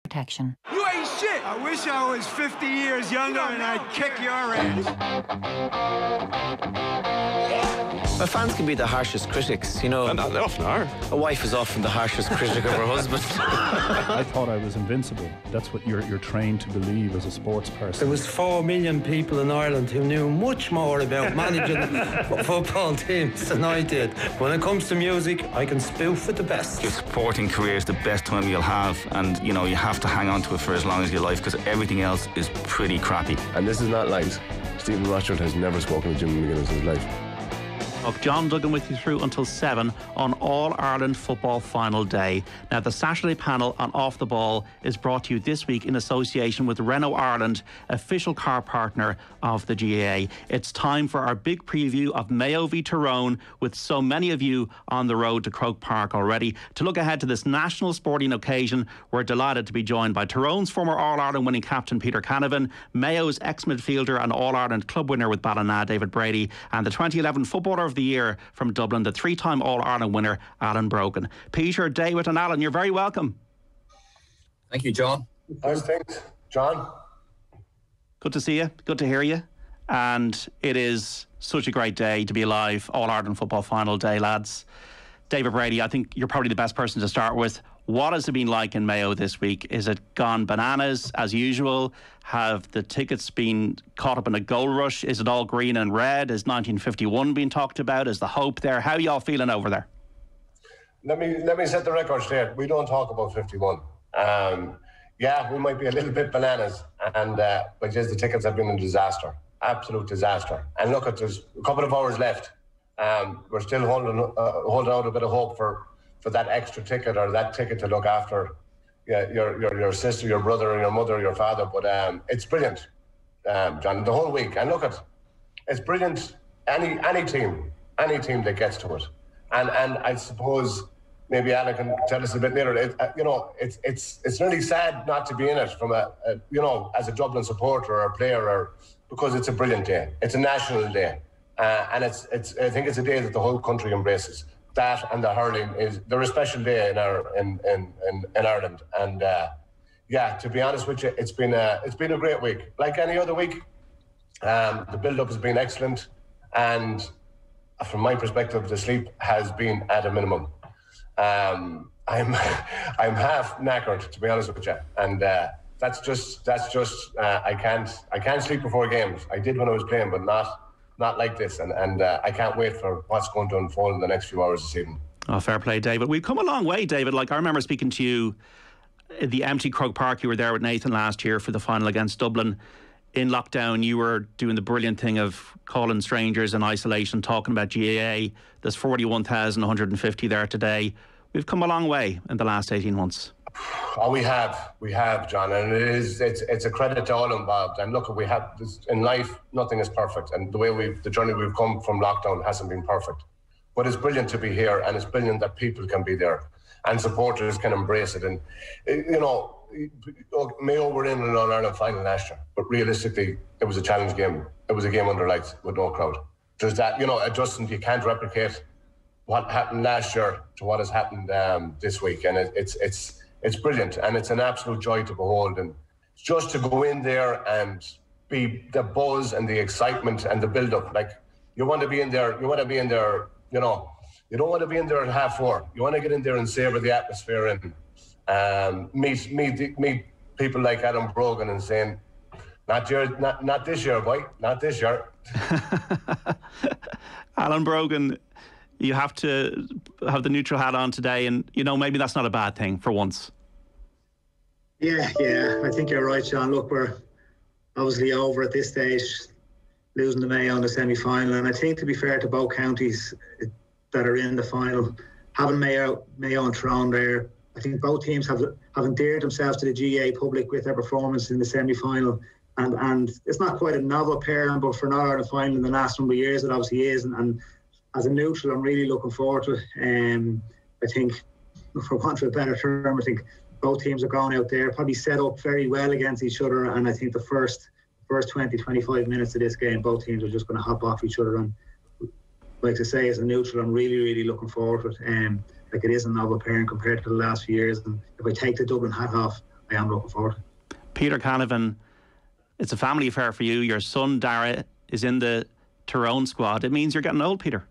protection. You ain't shit! I wish I was 50 years younger and I'd kick your ass. Well, fans can be the harshest critics, you know. And they often are. A wife is often the harshest critic of her husband. I thought I was invincible. That's what you're trained to believe as a sports person. There was 4 million people in Ireland who knew much more about managing football teams than I did. When it comes to music, I can spoof with the best. Your sporting career is the best time you'll have, and you know you have to hang on to it for as long as you like, because everything else is pretty crappy. And this is not lies. Stephen Rothschild has never spoken to Jim McGuinness in his life. John Duggan with you through until 7 on All-Ireland Football Final Day. Now, the Saturday panel on Off the Ball is brought to you this week in association with Renault Ireland, official car partner of the GAA. It's time for our big preview of Mayo v Tyrone, with so many of you on the road to Croke Park already. To look ahead to this national sporting occasion, we're delighted to be joined by Tyrone's former All-Ireland winning captain Peter Canavan, Mayo's ex-midfielder and All-Ireland club winner with Ballina David Brady, and the 2011 Footballer of the Year from Dublin, the 3-time All-Ireland winner Alan Brogan. Peter, David and Alan, you're very welcome. Thank you, John. How's things, John? Good to see you, good to hear you, and it is such a great day to be alive. All-Ireland Football Final Day, lads. David Brady, I think you're probably the best person to start with. What has it been like in Mayo this week? Is it gone bananas as usual? Have the tickets been caught up in a gold rush? Is it all green and red? Is 1951 being talked about? Is the hope there? How are y'all feeling over there? Let me set the record straight. We don't talk about 51. Yeah, we might be a little bit bananas, and but just the tickets have been a disaster, absolute disaster. And look, there's a couple of hours left. We're still holding out a bit of hope for that extra ticket, or that ticket to look after your sister, your brother, your mother, your father. But it's brilliant, John, the whole week. And look, it's brilliant. Any team that gets to it, and I suppose maybe Alan can tell us a bit later. It's really sad not to be in it from as a Dublin supporter or a player, because it's a brilliant day. It's a national day, and I think it's a day that the whole country embraces. That and the hurling they're a special day in Ireland, and to be honest with you, it's been a great week, like any other week. The build-up has been excellent, and from my perspective, the sleep has been at a minimum. I'm half knackered, to be honest with you, and that's just I can't sleep before games. I did when I was playing, but not like this, and I can't wait for what's going to unfold in the next few hours this evening. Oh, fair play, David. We've come a long way, David. Like, I remember speaking to you at the empty Croke Park. You were there with Nathan last year for the final against Dublin. In lockdown, you were doing the brilliant thing of calling strangers in isolation, talking about GAA. There's 41,150 there today. We've come a long way in the last 18 months. Oh, we have, John, and it's a credit to all involved. And look, we have this, in life, nothing is perfect, and the journey we've come from lockdown hasn't been perfect. But it's brilliant to be here, and it's brilliant that people can be there and supporters can embrace it. And Mayo were in an All-Ireland final last year, but realistically, it was a challenge game. It was a game under lights with no crowd. There's that, adjustment. You can't replicate what happened last year to what has happened this week, and it's brilliant, and it's an absolute joy to behold. And just to go in there and be the buzz and the excitement and the build-up, like you want to be in there. You want to be in there. You don't want to be in there at 4:30. You want to get in there and savor the atmosphere and meet people like Alan Brogan and saying, not this year, boy, not this year. Alan Brogan, you have to have the neutral hat on today, and maybe that's not a bad thing for once. Yeah, I think you're right, Sean. Look, we're obviously over at this stage, losing to Mayo in the semi-final, and I think, to be fair to both counties that are in the final, having Mayo and Tyrone there, I think both teams have endeared themselves to the GAA public with their performance in the semi-final, and it's not quite a novel pairing, but for an All-Ireland final in the last number of years, it obviously is, and as a neutral, I'm really looking forward to it. I think, for want of a better term, I think both teams are going out there, probably set up very well against each other, and I think the first 20-25 minutes of this game, both teams are just going to hop off each other. And like I say, as a neutral, I'm really, really looking forward to it. Like, it is a novel pairing compared to the last few years, and if I take the Dublin hat off, I am looking forward. Peter Canavan, it's a family affair for you. Your son Dara is in the Tyrone squad. It means you're getting old, Peter.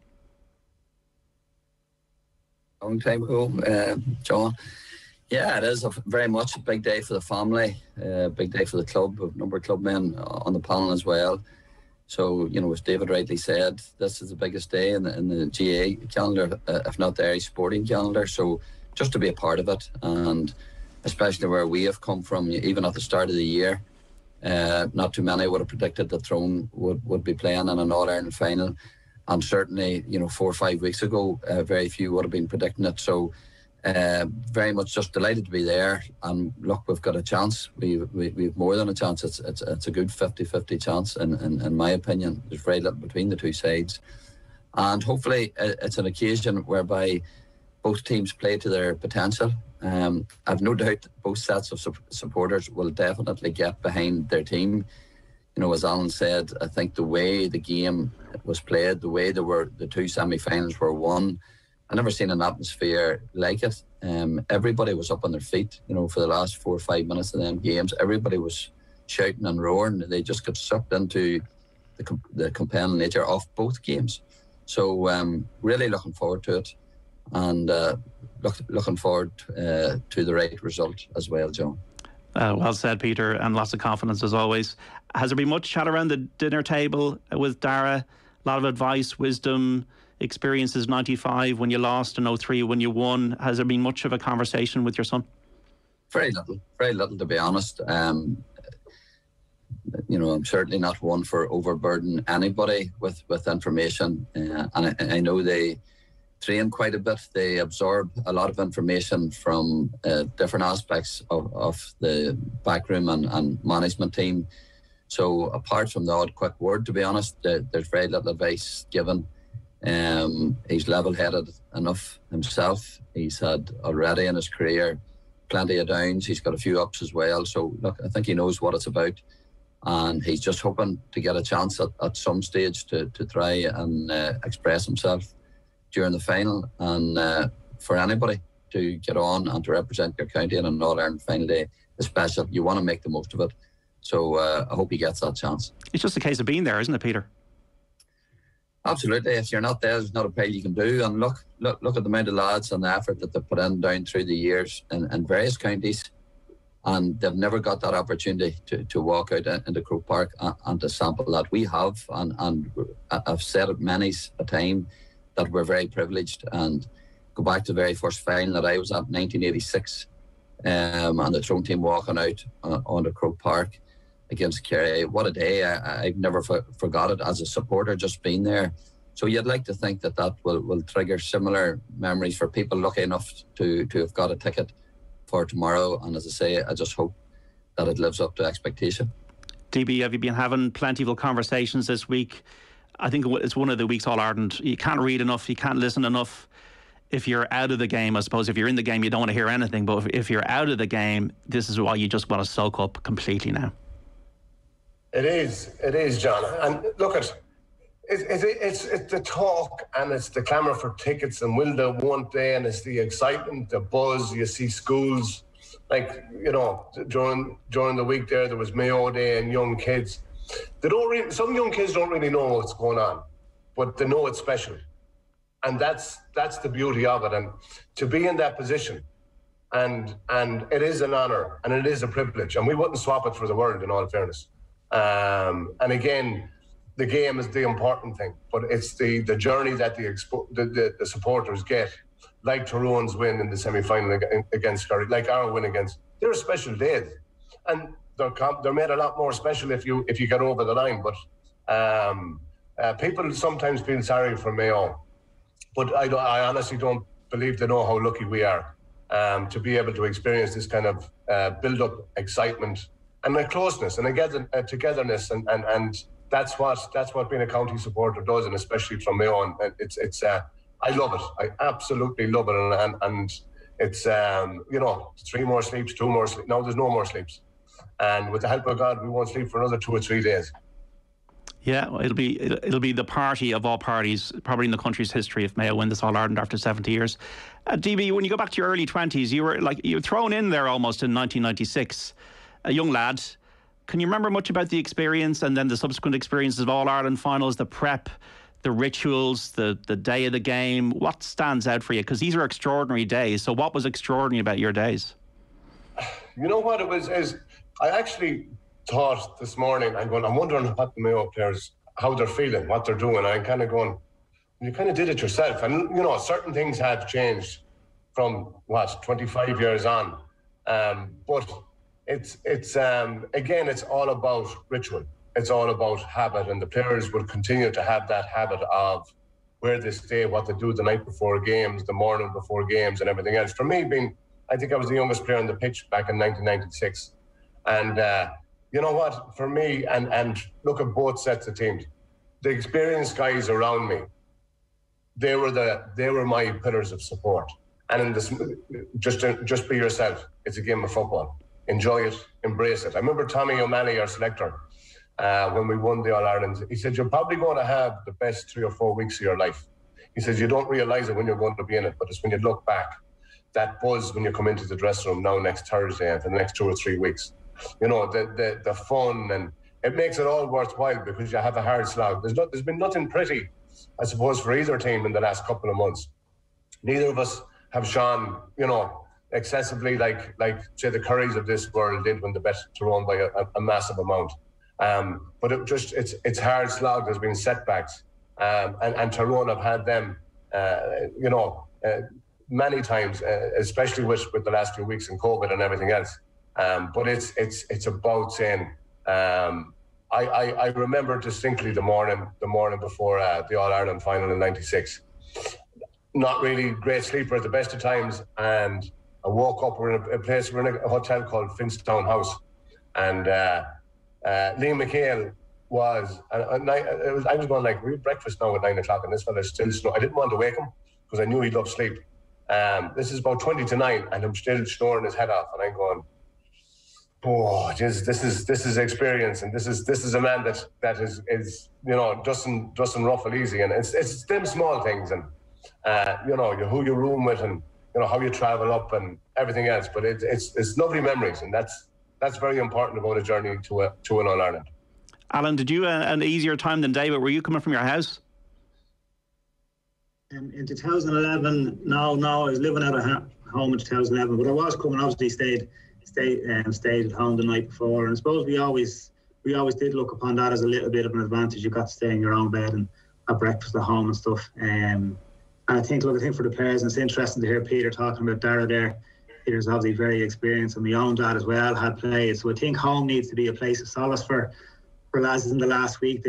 Long time ago, John. Yeah, it is very much a big day for the family, big day for the club, a number of club men on the panel as well. So, you know, as David rightly said, this is the biggest day in the GA calendar, if not the Irish sporting calendar. So just to be a part of it, and especially where we have come from, even at the start of the year, not too many would have predicted that Tyrone would be playing in an All-Ireland final. And certainly, you know, 4 or 5 weeks ago, very few would have been predicting it. So very much just delighted to be there. And look, we've got a chance. We've more than a chance. It's a good 50-50 chance, in my opinion. There's very little between the two sides. And hopefully it's an occasion whereby both teams play to their potential. I've no doubt both sets of supporters will definitely get behind their team. You know, as Alan said, I think the way the game was played, the way the two semi-finals were won, I've never seen an atmosphere like it. Everybody was up on their feet, you know, for the last 4 or 5 minutes of them games. Everybody was shouting and roaring. They just got sucked into the compelling nature of both games. So really looking forward to it, and looking forward to the right result as well, John. Well said, Peter, and lots of confidence as always. Has there been much chat around the dinner table with Dara? A lot of advice, wisdom, experiences, 95 when you lost and 03 when you won. Has there been much of a conversation with your son? Very little to be honest. You know, I'm certainly not one for overburden anybody with information, and I know they train quite a bit. They absorb a lot of information from different aspects of the backroom and management team. So apart from the odd quick word, to be honest, there's very little advice given. He's level-headed enough himself. He's had already in his career plenty of downs. He's got a few ups as well. So look, I think he knows what it's about, and he's just hoping to get a chance at some stage to try and express himself during the final. And for anybody to get on and to represent your county in an All-Ireland final day is special. You want to make the most of it. So I hope he gets that chance. It's just a case of being there, isn't it, Peter? Absolutely. If you're not there, there's not a pile you can do. And look at the amount of lads and the effort that they've put in down through the years in various counties, and they've never got that opportunity to walk out into Croke Park and to sample that. We have, and I've said it many a time, that we're very privileged. And go back to the very first final that I was at, 1986, and the Tyrone team walking out onto Croke Park against Kerry. What a day. I've never forgot it as a supporter, just being there. So you'd like to think that will trigger similar memories for people lucky enough to have got a ticket for tomorrow. And as I say, I just hope that it lives up to expectation. DB, have you been having plentiful conversations this week? I think it's one of the weeks All-Ireland. You can't read enough, you can't listen enough. If you're out of the game, I suppose if you're in the game, you don't want to hear anything. But if you're out of the game, this is why you just want to soak up completely now. It is, John. And look it's the talk, and it's the clamour for tickets, and will they, won't they, and it's the excitement, the buzz. You see schools, like, you know, during the week there was Mayo Day, and young kids. Some young kids don't really know what's going on, but they know it's special. And that's the beauty of it. And to be in that position, and it is an honour, and it is a privilege, and we wouldn't swap it for the world, in all fairness. And again, the game is the important thing, but it's the journey that the supporters get, like Tyrone's win in the semi-final against Kerry, like our win against. They're special days, and they're made a lot more special if you get over the line. But people sometimes feel sorry for Mayo, but I honestly don't believe they know how lucky we are to be able to experience this kind of build-up excitement and a closeness and a togetherness, and that's what being a county supporter does, and especially from Mayo. And it's I love it. I absolutely love it, and it's 3 more sleeps, 2 more sleeps. No, there's no more sleeps, and with the help of God, we won't sleep for another 2 or 3 days. Yeah, well, it'll be the party of all parties, probably in the country's history, if Mayo win this All Ireland after 70 years. DB, when you go back to your early 20s, you were thrown in there almost in 1996, a young lad. Can you remember much about the experience and then the subsequent experiences of All Ireland finals, the prep, the rituals, the day of the game? What stands out for you? Because these are extraordinary days. So what was extraordinary about your days? You know what it was? I actually thought this morning, I'm wondering what the Mayo players, how they're feeling, what they're doing. I'm kind of going, you kind of did it yourself. And, certain things had changed from, 25 years on. But it's again, it's all about ritual. It's all about habit. And the players will continue to have that habit of where they stay, what they do the night before games, the morning before games and everything else. For me, I think I was the youngest player on the pitch back in 1996. And, you know what, for me, and look at both sets of teams, the experienced guys around me, they were my pillars of support. And in this, just be yourself. It's a game of football. Enjoy it, embrace it. I remember Tommy O'Malley, our selector, when we won the All Ireland, he said, you're probably going to have the best 3 or 4 weeks of your life. He says, you don't realise it when you're going to be in it, but it's when you look back, that buzz when you come into the dressing room now next Thursday and for the next 2 or 3 weeks. The fun, and it makes it all worthwhile because you have a hard slog. There's been nothing pretty, I suppose, for either team in the last couple of months. Neither of us have shone, excessively like say the Currys of this world did when they bet Tyrone by a massive amount. But it's hard slog. There's been setbacks, and Tyrone have had them, many times, especially with the last few weeks in COVID and everything else. But it's about saying, I remember distinctly the morning before the All Ireland final in '96. Not really great sleeper at the best of times, and I woke up. We're in a hotel called Finstown House, and Liam McHale was. I was going like, we have breakfast now at 9 o'clock, and this fella's still snoring. I didn't want to wake him because I knew he'd love sleep. This is about 20 to 9, and I'm still snoring his head off, and I'm going, oh, geez, this is experience, and this is a man that is doesn't ruffle easy, and it's them small things, and who you room with, and how you travel up, and everything else. But it's lovely memories, and that's very important about a journey to an All Ireland. Alan, did you an easier time than David? Were you coming from your house? In 2011, no, I was living out of home in 2011, but I was coming. Obviously, stayed at home the night before, and I suppose we always did look upon that as a little bit of an advantage. You got to stay in your own bed and have breakfast at home and stuff. And I think for the players, and it's interesting to hear Peter talking about Dara there. Peter's obviously very experienced, and my own dad as well had played. So I think home needs to be a place of solace for lads in the last week.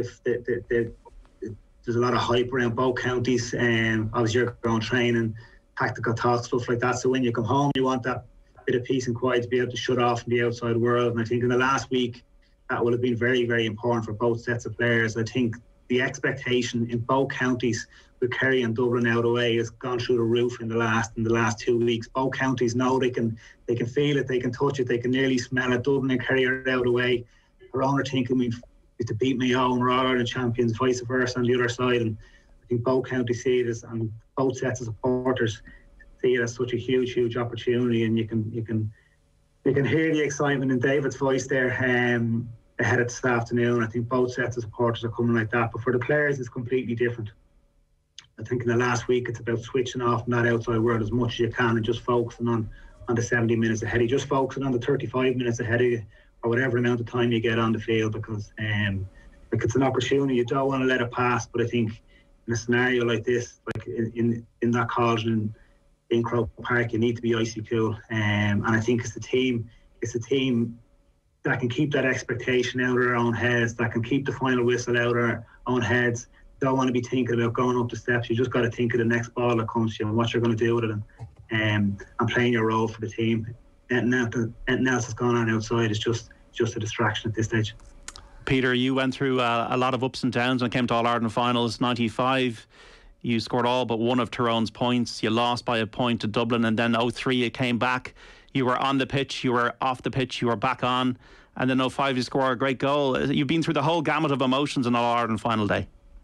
There's a lot of hype around both counties, and obviously you're going training, tactical talk, stuff like that. So when you come home, you want that bit of peace and quiet to be able to shut off from the outside world. And I think in the last week, that would have been very, very important for both sets of players. I think the expectation in both counties with Kerry and Dublin out away has gone through the roof in the last 2 weeks. Both counties know they can feel it, they can touch it, they can nearly smell it. Dublin and Kerry are out away. Tyrone are thinking to beat Mayo and we're All Ireland champions, vice versa on the other side. And I think both counties see it as, and both sets of supporters see it as such a huge opportunity. And you can hear the excitement in David's voice there ahead of this afternoon. I think both sets of supporters are coming like that. But for the players, it's completely different. I think in the last week, it's about switching off from that outside world as much as you can and just focusing on the 70 minutes ahead of you, just focusing on the 35 minutes ahead of you, or whatever amount of time you get on the field, because it's an opportunity. You don't want to let it pass. But I think in a scenario like this, like in that cauldron in Croke Park, you need to be icy cool. And I think it's a team that can keep that expectation out of their own heads, that can keep the final whistle out of their own heads. Don't want to be thinking about going up the steps. You just got to think of the next ball that comes to you and what you're going to do with it, and playing your role for the team. And anything else that's going on outside is just a distraction at this stage. Peter, you went through a lot of ups and downs when it came to All Ireland finals. 95, you scored all but one of Tyrone's points. You lost by a point to Dublin, and then 03 you came back. You were on the pitch, you were off the pitch, you were back on, and then 05 you score a great goal. You've been through the whole gamut of emotions on All-Ireland final day.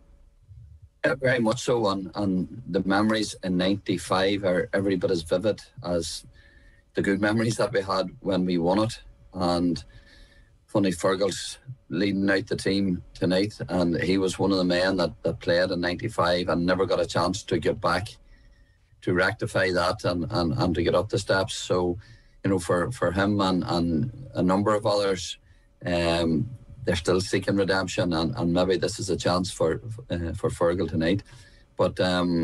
Yeah, very much so, and the memories in 95 are every bit as vivid as the good memories that we had when we won it. And funny, Fergal's leading out the team tonight, and he was one of the men that played in 95 and never got a chance to get back to rectify that and to get up the steps. So, you know, for him and a number of others, they're still seeking redemption, and maybe this is a chance for Fergal tonight. But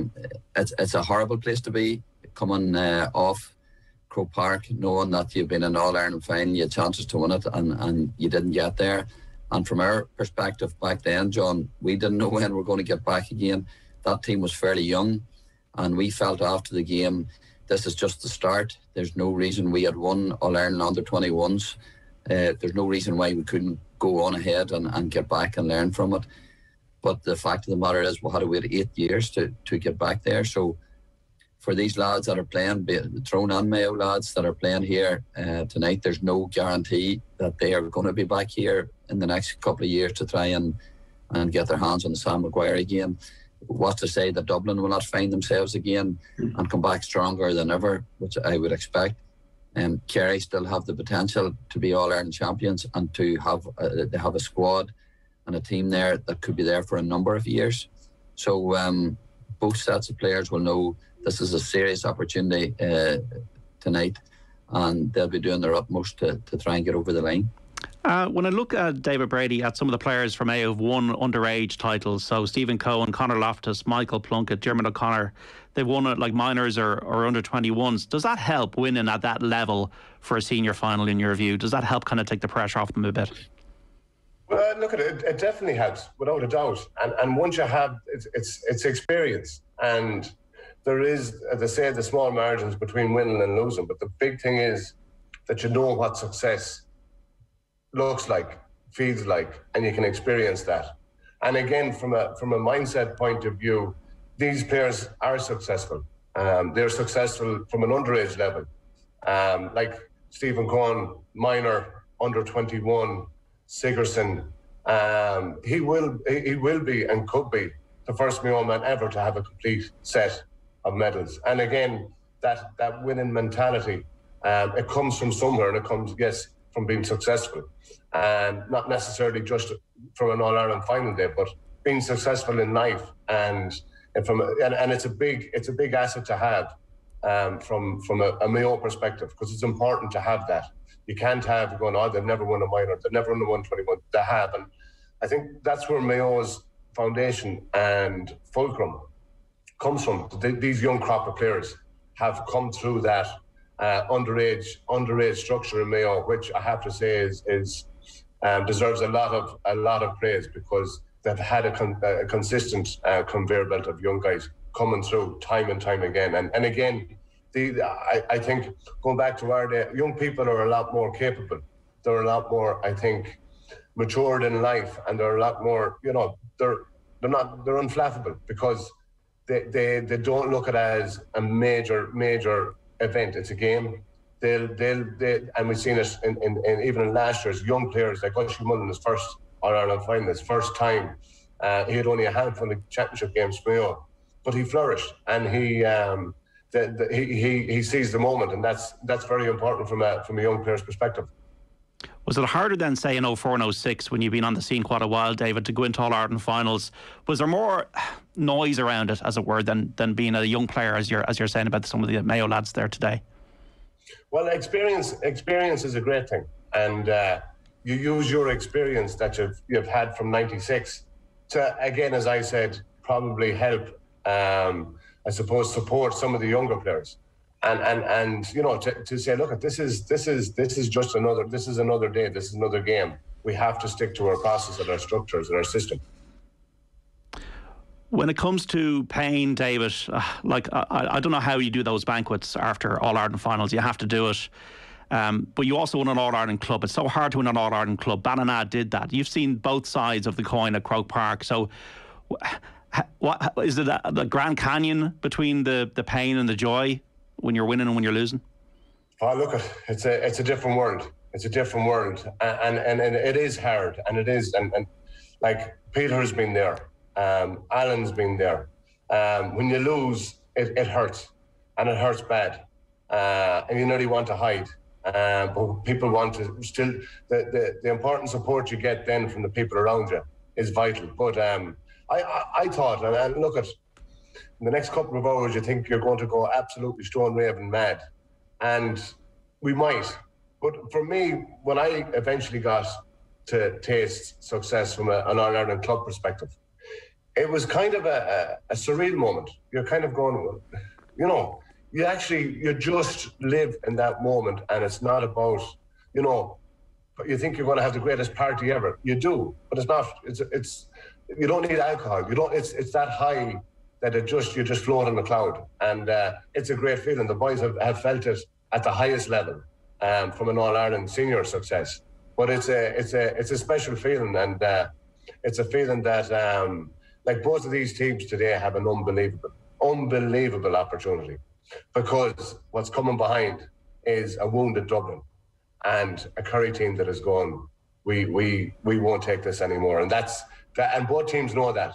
it's a horrible place to be, coming off Croke Park, knowing that you've been in All-Ireland final, you had chances to win it, and you didn't get there. And from our perspective back then, John, we didn't know when we were going to get back again. That team was fairly young, and we felt after the game, this is just the start. There's no reason we had won All-Ireland under-21s. There's no reason why we couldn't go on ahead and get back and learn from it. But the fact of the matter is, we had to wait 8 years to get back there. So for these lads that are playing, the Tyrone and Mayo lads that are playing here tonight, there's no guarantee that they are going to be back here in the next couple of years to try and get their hands on the Sam Maguire again. What's to say that Dublin will not find themselves again and come back stronger than ever, which I would expect. Kerry still have the potential to be All-Ireland champions, and to have they have a squad and a team there that could be there for a number of years. So both sets of players will know this is a serious opportunity tonight, and they'll be doing their utmost to try and get over the line. When I look at David Brady, at some of the players from Mayo who've won underage titles, so Stephen Cohen, Conor Loftus, Michael Plunkett, Dermot O'Connor, they've won it like minors or under 21s. Does that help winning at that level for a senior final, in your view? Does that help kind of take the pressure off them a bit? Well, look at it. It definitely helps, without a doubt. And once you have, it's experience. And there is, as I say, the small margins between winning and losing. But the big thing is that you know what success looks like, feels like, and you can experience that. And again, from a mindset point of view, these players are successful. They're successful from an underage level. Like Stephen Cohen, minor, under 21, Sigerson, he will be and could be the first Mayo man ever to have a complete set of medals. And again, that winning mentality, it comes from somewhere, and it comes, yes, from being successful, and not necessarily just from an All-Ireland final day, but being successful in life, and it's a big asset to have from a Mayo perspective, because it's important to have that. You can't have going, oh, they've never won a minor, they've never won a 121. They have, and I think that's where Mayo's foundation and fulcrum comes from. These young crop of players have come through that underage structure in Mayo, which I have to say is deserves a lot of praise, because they've had a consistent conveyor belt of young guys coming through time and time again. And again, I think, going back to our day, young people are a lot more capable. They're a lot more, I think, matured in life, and they're a lot more, you know, they're unflappable, because they don't look at it as a major event. It's a game. They'll and we've seen it in even in last year's young players like Oisin Mullen, his first All-Ireland final, his first time. He had only a handful of championship games for Mayo, but he flourished, and he seized the moment, and that's very important from a young player's perspective. Was it harder than, say, in 04 and 06, when you've been on the scene quite a while, David, to go into All-Ireland finals? Was there more noise around it, as it were, than being a young player, as you're saying about some of the Mayo lads there today? Well, experience is a great thing, and you use your experience that you've had from '96 to, again, as I said, probably help, I suppose, support some of the younger players. And you know, to say, look, this is just another day, this is another game. We have to stick to our process and our structures and our system. When it comes to pain, David, I don't know how you do those banquets after All-Ireland finals. You have to do it. But you also won an All-Ireland club. It's so hard to win an All-Ireland club. Ballina did that. You've seen both sides of the coin at Croke Park. So what is it, the Grand Canyon between the pain and the joy when you're winning and when you're losing? Oh, look, it's a different world. It's a different world, and it is hard, and it is, and like Peter's been there, Alan's been there. When you lose, it hurts, and it hurts bad, and you nearly want to hide. But people want to still, the important support you get then from the people around you is vital. But I thought, and look at in the next couple of hours, you think you're going to go absolutely stone raving mad, and we might. But for me, when I eventually got to taste success from an All-Ireland club perspective, it was kind of a surreal moment. You're kind of going, you know, you just live in that moment, and it's not about, you know, you think you're going to have the greatest party ever. You do, but it's not. It's you don't need alcohol. You don't. It's that high that you just float on the cloud, and it's a great feeling. The boys have felt it at the highest level from an All-Ireland senior success. But it's a special feeling, and it's a feeling that like both of these teams today have an unbelievable opportunity, because what's coming behind is a wounded Dublin and a Kerry team that is going, we won't take this anymore, and that's that, and both teams know that.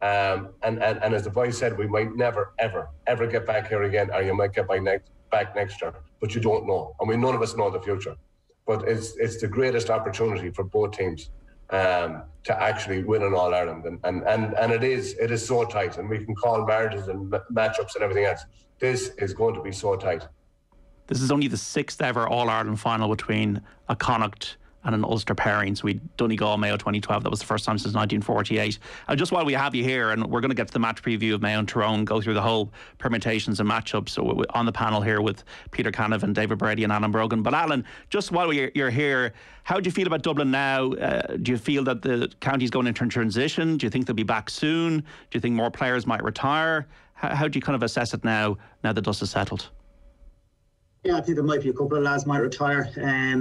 And as the boys said, we might never ever get back here again, or you might get back next year, but you don't know, and none of us know the future. But it's the greatest opportunity for both teams to actually win an All-Ireland, and it is so tight, and we can call marriages and matchups and everything else. This is going to be so tight. This is only the 6th ever All-Ireland final between a Connacht and an Ulster pairing. So we Donegal, Mayo 2012. That was the first time since 1948. Just while we have you here, and we're going to get to the match preview of Mayo and Tyrone, go through the whole permutations and matchups. So on the panel here with Peter Canavan, David Brady and Alan Brogan. But Alan, just while you're here, how do you feel about Dublin now? Do you feel that the county's going into transition? Do you think they'll be back soon? Do you think more players might retire? How do you kind of assess it now the dust is settled? Yeah, I think there might be a couple of lads might retire.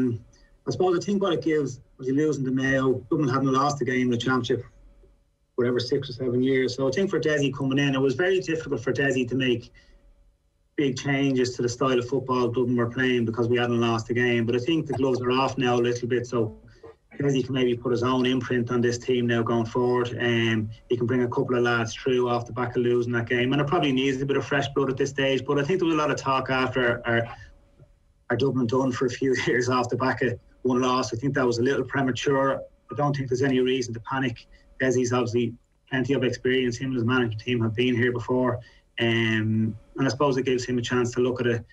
I suppose I think what it gives was you losing to Mayo. Dublin hadn't lost a game in the championship, whatever, 6 or 7 years. So I think for Desi coming in, it was very difficult for Desi to make big changes to the style of football Dublin were playing because we hadn't lost a game. But I think the gloves are off now a little bit, so Desi can maybe put his own imprint on this team now going forward. He can bring a couple of lads through off the back of losing that game, and it probably needs a bit of fresh blood at this stage. But I think there was a lot of talk after our Dublin done for a few years off the back of one loss. I think that was a little premature. I don't think there's any reason to panic. Desi's obviously plenty of experience. Him and his management team have been here before, and I suppose it gives him a chance to look at it,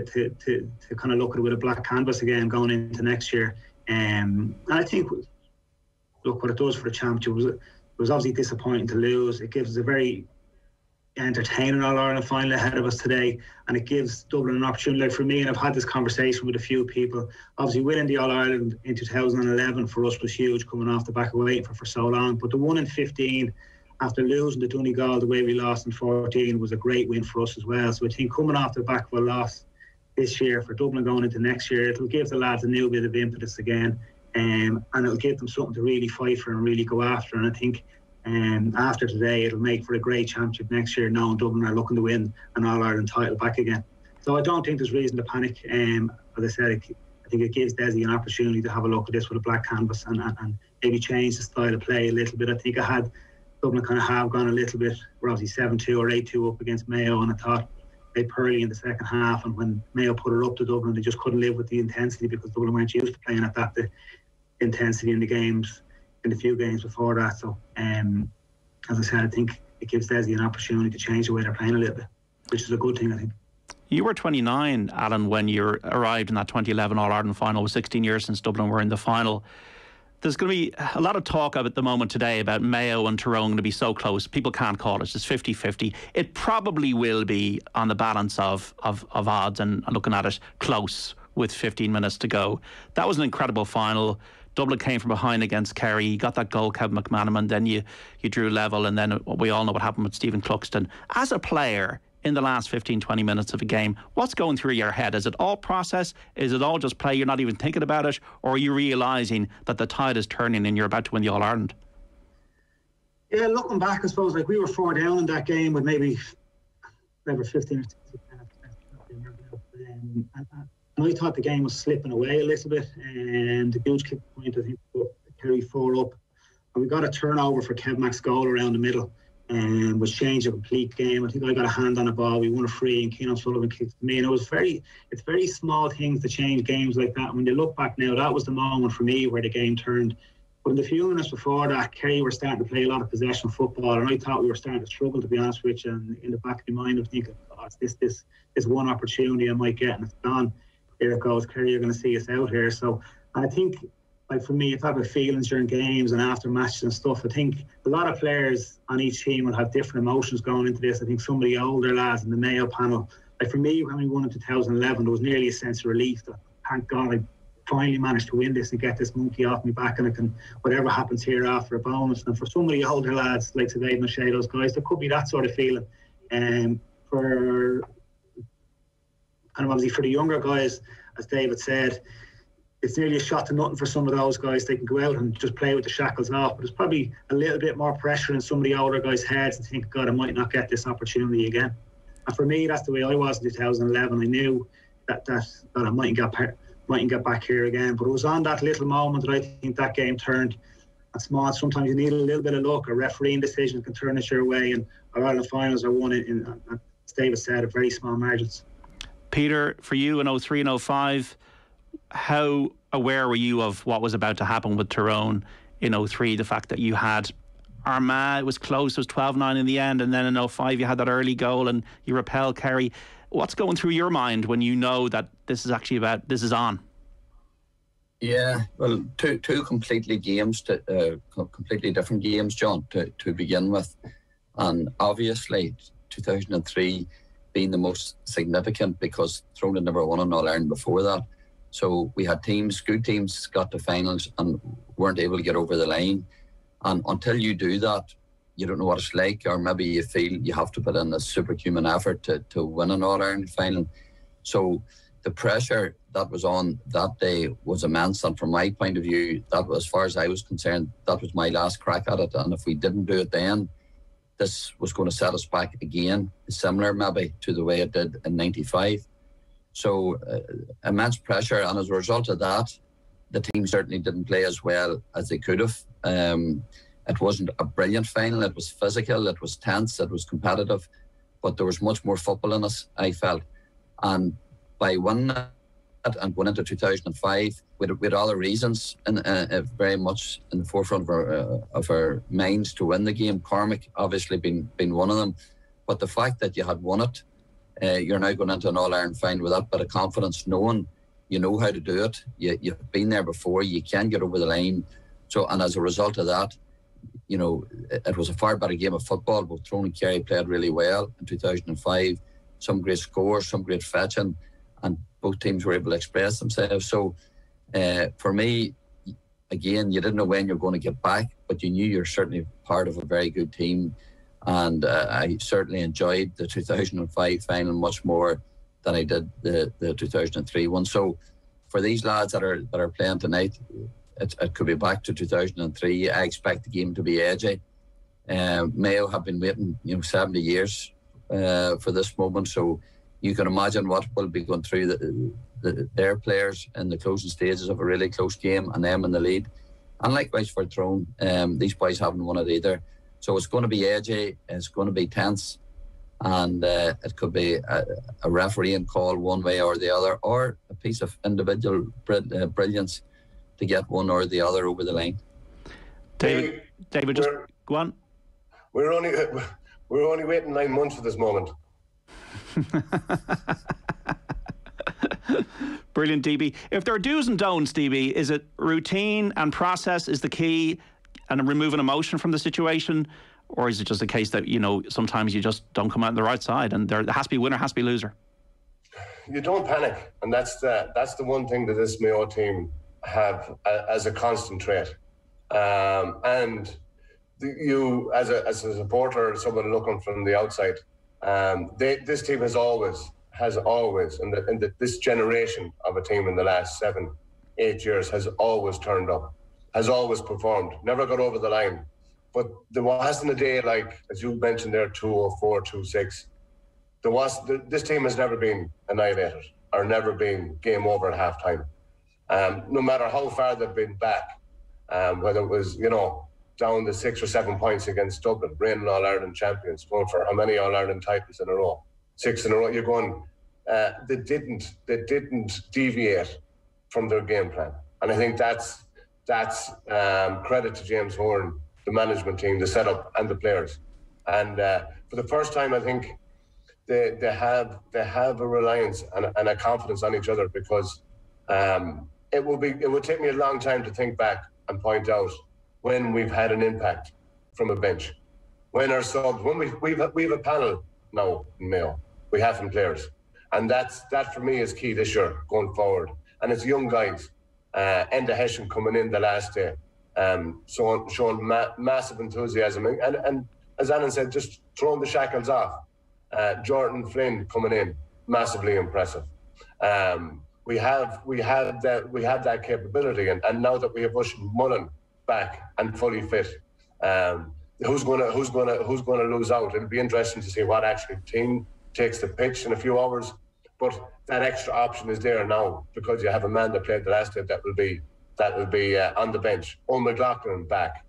to kind of look at it with a black canvas again going into next year. And I think, look, what it does for the championship it was obviously disappointing to lose. It gives us a very entertaining All-Ireland final ahead of us today, and it gives Dublin an opportunity. Like for me, and I've had this conversation with a few people, obviously winning the All-Ireland in 2011 for us was huge, coming off the back of waiting for so long. But the 1 in 15 after losing to Donegal the way we lost in 14 was a great win for us as well. So I think coming off the back of a loss this year for Dublin going into next year, it'll give the lads a new bit of impetus again, and it'll give them something to really fight for and really go after. And I think after today, it'll make for a great championship next year, knowing Dublin are looking to win an All-Ireland title back again. So I don't think there's reason to panic. As I said, I think it gives Desi an opportunity to have a look at this with a black canvas and maybe change the style of play a little bit. I think I had Dublin kind of have gone a little bit, we're obviously 7-2 or 8-2 up against Mayo, and I thought they pearly in the second half, and when Mayo put it up to Dublin, they just couldn't live with the intensity because Dublin weren't used to playing at that intensity in the games, in the few games before that. So as I said, I think it gives Desi an opportunity to change the way they're playing a little bit, which is a good thing, I think. You were 29, Alan, when you arrived in that 2011 All-Ireland final. It was 16 years since Dublin were in the final. There's going to be a lot of talk at the moment today about Mayo and Tyrone to be so close. People can't call it. It's 50-50. It probably will be on the balance of odds and looking at it close with 15 minutes to go. That was an incredible final. Dublin came from behind against Kerry. You got that goal, Kevin McManaman. Then you drew level, and then we all know what happened with Stephen Cluxton. As a player, in the last 15-20 minutes of a game, what's going through your head? Is it all process? Is it all just play? You're not even thinking about it? Or are you realising that the tide is turning and you're about to win the All-Ireland? Yeah, looking back, I suppose, like we were 4 down in that game with maybe 15 or 16 minutes. And I thought the game was slipping away a little bit, and the huge kick point, I think, Kerry 4 up. And we got a turnover for Kev Mack's goal around the middle, and which changed a complete game. I think I got a hand on the ball. We won a free, and Keenan Sullivan kicked to me. And it's very small things to change games like that. When you look back now, that was the moment for me where the game turned. But in the few minutes before that, Kerry were starting to play a lot of possession football, and I thought we were starting to struggle, to be honest with you. And in the back of my mind, I'm thinking, oh, it's this one opportunity I might get, and it's gone. Here it goes, Kerry, you're going to see us out here. So I think, like for me, it's about feelings during games and after matches and stuff. I think a lot of players on each team will have different emotions going into this. I think some of the older lads in the Mayo panel, like for me, when we won in 2011, there was nearly a sense of relief that, thank God, I finally managed to win this and get this monkey off me back, and I can, whatever happens here after, a bonus. And for some of the older lads, like Sinead and Shea, those guys, there could be that sort of feeling. For kind of obviously for the younger guys, as David said, it's nearly a shot to nothing for some of those guys. They can go out and just play with the shackles off, but there's probably a little bit more pressure in some of the older guys' heads and think, God, I might not get this opportunity again. And for me, that's the way I was in 2011. I knew that I mightn't get back here again. But it was on that little moment that I think that game turned. And small, sometimes you need a little bit of luck. A refereeing decision can turn it your way, and our Ireland finals are won in, as David said, at very small margins. Peter, for you in 03 and 05, how aware were you of what was about to happen with Tyrone in 03? The fact that you had Armagh, it was close, it was 12-9 in the end, and then in 05 you had that early goal and you repelled Kerry. What's going through your mind when you know that this is on? Yeah, well, two completely different games, John, to begin with. And obviously 2003 being the most significant because Tyrone had never won an All-Ireland before that. So we had good teams got to finals and weren't able to get over the line. And until you do that, you don't know what it's like, or maybe you feel you have to put in a superhuman effort to win an All-Ireland final. So the pressure that was on that day was immense. And from my point of view, that was, as far as I was concerned, that was my last crack at it. And if we didn't do it then, this was going to set us back again, similar maybe to the way it did in 95. So immense pressure, and as a result of that, the team certainly didn't play as well as they could have. It wasn't a brilliant final. It was physical, it was tense, it was competitive, but there was much more football in us, I felt. And by winning it and going into 2005 with all the reasons and very much in the forefront of our minds to win the game, Cormac obviously been one of them. But the fact that you had won it, you're now going into an All-Ireland final with that bit of confidence, knowing you know how to do it. You've been there before. You can get over the line. So, and as a result of that, you know, it was a far better game of football. Both Tyrone and Kerry played really well in 2005. Some great scores, some great fetching, and both teams were able to express themselves. So, for me, again, you didn't know when you're going to get back, but you knew you're certainly part of a very good team. And I certainly enjoyed the 2005 final much more than I did the 2003 one. So for these lads that are playing tonight, it could be back to 2003. I expect the game to be edgy. Mayo have been waiting 70 years for this moment, so you can imagine what will be going through their players in the closing stages of a really close game, and them in the lead. And likewise for Tyrone, these boys haven't won it either. So it's going to be edgy, it's going to be tense, and it could be a refereeing call one way or the other, or a piece of individual brilliance to get one or the other over the line. David, just go on. We're only waiting 9 months for this moment. Brilliant, DB. If there are do's and don'ts, DB, is it routine and process is the key and removing emotion from the situation? Or is it just a case that, sometimes you just don't come out on the right side and there has to be winner, has to be loser? You don't panic. And that's the one thing that this Mayo team have as a constant trait. And you, as a supporter, someone looking from the outside, this team has always, and this generation of a team in the last 7-8 years has always turned up, has always performed, never got over the line. But there wasn't a day like, as you mentioned there, 204, 2-6. This team has never been annihilated or never been game over at half time. No matter how far they've been back, whether it was, down to 6 or 7 points against Dublin, reigning All-Ireland champions, going for how many All-Ireland titles in a row? 6 in a row. You're going, they didn't deviate from their game plan. And I think that's credit to James Horan, the management team, the setup, and the players. And for the first time, I think they have a reliance and a confidence on each other, because it would take me a long time to think back and point out when we've had an impact from a bench, when our subs, when we've a panel now in Mayo, we have some players, and that for me is key this year going forward. And it's young guys, Enda Hessian coming in the last day, showing massive enthusiasm, and as Alan said, just throwing the shackles off. Jordan Flynn coming in, massively impressive. We have that capability, and now that we have Ush Mullen back and fully fit, who's going to lose out? It'll be interesting to see what actually team takes the pitch in a few hours. But that extra option is there now, because you have a man that played the last day that will be on the bench. Owen McLaughlin back.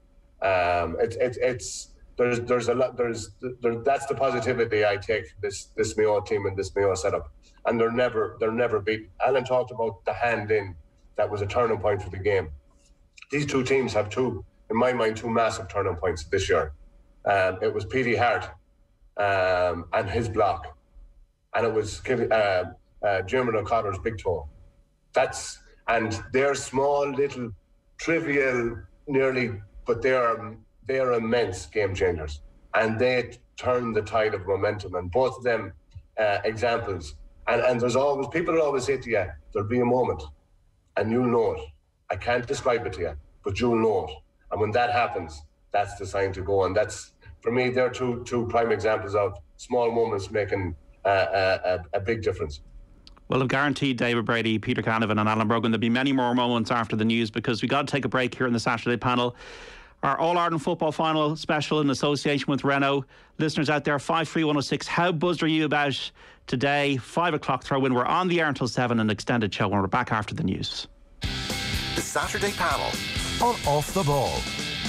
There's a lot. That's the positivity I take from this Mayo team and this Mayo setup. And they're never beat. Alan talked about the hand in. That was a turning point for the game. These two teams have in my mind, two massive turning points this year. It was Petey Hart and his block, and it was Jim O'Connor's big toe. And they're small, little, trivial, nearly, but they're immense game changers, and they turn the tide of momentum. And both of them examples. And there's always, people will always say to you, there'll be a moment, and you'll know it. I can't describe it to you, but you'll know it. And when that happens, that's the sign to go. And that's, for me, they're two prime examples of small moments making a big difference. Well, I've guaranteed David Brady, Peter Canavan and Alan Brogan there'll be many more moments after the news, because we've got to take a break here in the Saturday panel. Our All-Ireland football final special in association with Renault. Listeners out there, 53106, how buzzed are you about today? 5 o'clock throw-in. We're on the air until 7, an extended show, and we're back after the news. The Saturday panel on Off the Ball.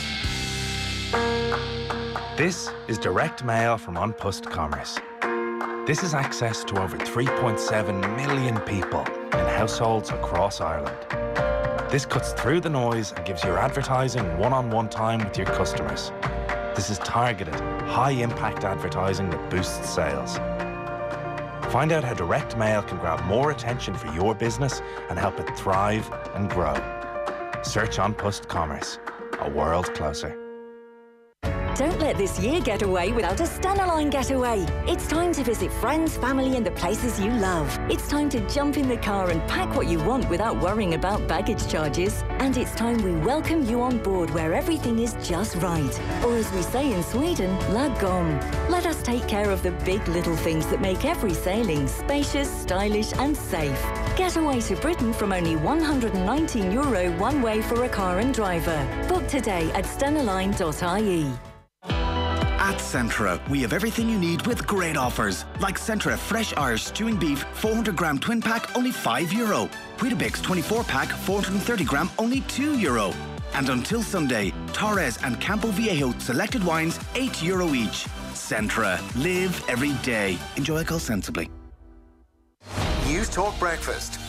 This is direct mail from An Post Commerce. This is access to over 3.7 million people in households across Ireland. This cuts through the noise and gives your advertising one-on-one time with your customers. This is targeted, high-impact advertising that boosts sales. Find out how direct mail can grab more attention for your business and help it thrive and grow. Search An Post Commerce, a world closer. Don't let this year get away without a Stena getaway. It's time to visit friends, family and the places you love. It's time to jump in the car and pack what you want without worrying about baggage charges. And it's time we welcome you on board where everything is just right. Or as we say in Sweden, lagom. Let us take care of the big little things that make every sailing spacious, stylish and safe. Get away to Britain from only €119 one way for a car and driver. Book today at stenaline.ie. At Centra, we have everything you need with great offers. Like Centra Fresh Irish Stewing Beef 400-gram twin pack, only €5. Weetabix 24-pack, 430-gram, only €2. And until Sunday, Torres and Campo Viejo selected wines, €8 each. Centra. Live every day. Enjoy alcohol sensibly. News Talk Breakfast.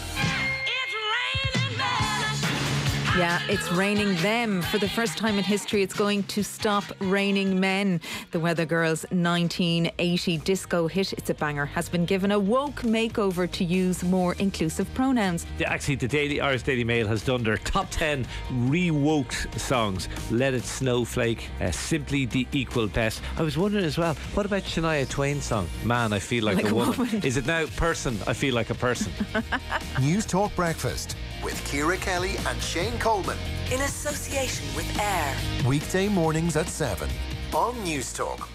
Yeah, it's raining them. For the first time in history, it's going to stop raining men. The Weather Girls' 1980 disco hit, It's a Banger, has been given a woke makeover to use more inclusive pronouns. Actually, the Irish Daily Mail has done their top 10 re-woked songs. Let It Snowflake, Simply the Equal Best. I was wondering as well, what about Shania Twain's song, Man, I Feel Like a Woman? Is it now Person, I Feel Like a Person? News Talk Breakfast with Ciara Kelly and Shane Coleman. In association with AIR. Weekday mornings at 7 on News Talk.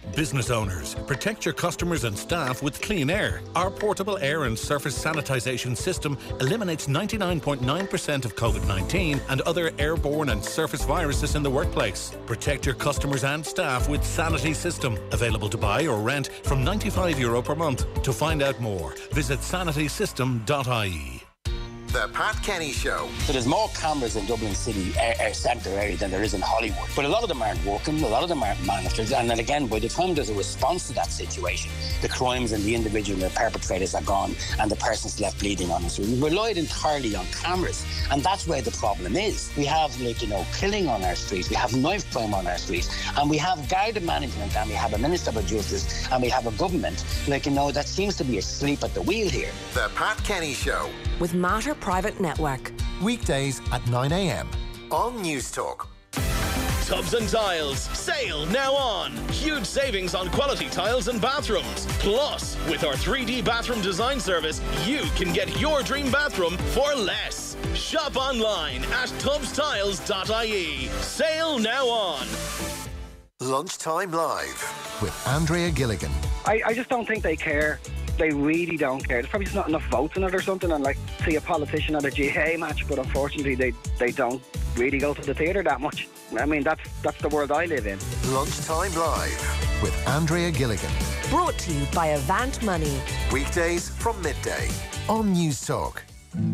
Business owners, protect your customers and staff with Clean Air. Our portable air and surface sanitisation system eliminates 99.9% of COVID-19 and other airborne and surface viruses in the workplace. Protect your customers and staff with Sanity System. Available to buy or rent from €95 per month. To find out more, visit sanitysystem.ie. The Pat Kenny Show. So there's more cameras in Dublin City centre area than there is in Hollywood. But a lot of them aren't working, a lot of them aren't managed. And then again, by the time there's a response to that situation, the crimes and the individual and the perpetrators are gone and the person's left bleeding on us. We relied entirely on cameras. And that's where the problem is. We have, killing on our streets, we have knife crime on our streets, and we have guarded management, and we have a Minister for Justice, and we have a government, that seems to be asleep at the wheel here. The Pat Kenny Show. With Matter Private Network. Weekdays at 9 a.m. on News Talk. Tubs and Tiles. Sale now on. Huge savings on quality tiles and bathrooms. Plus, with our 3D bathroom design service, you can get your dream bathroom for less. Shop online at tubstiles.ie. Sale now on. Lunchtime Live with Andrea Gilligan. I just don't think they care. They really don't care. There's probably just not enough votes in it or something, and see a politician at a GAA match, but unfortunately they don't really go to the theatre that much. I mean, that's the world I live in. Lunchtime Live with Andrea Gilligan. Brought to you by Avant Money. Weekdays from midday on News Talk.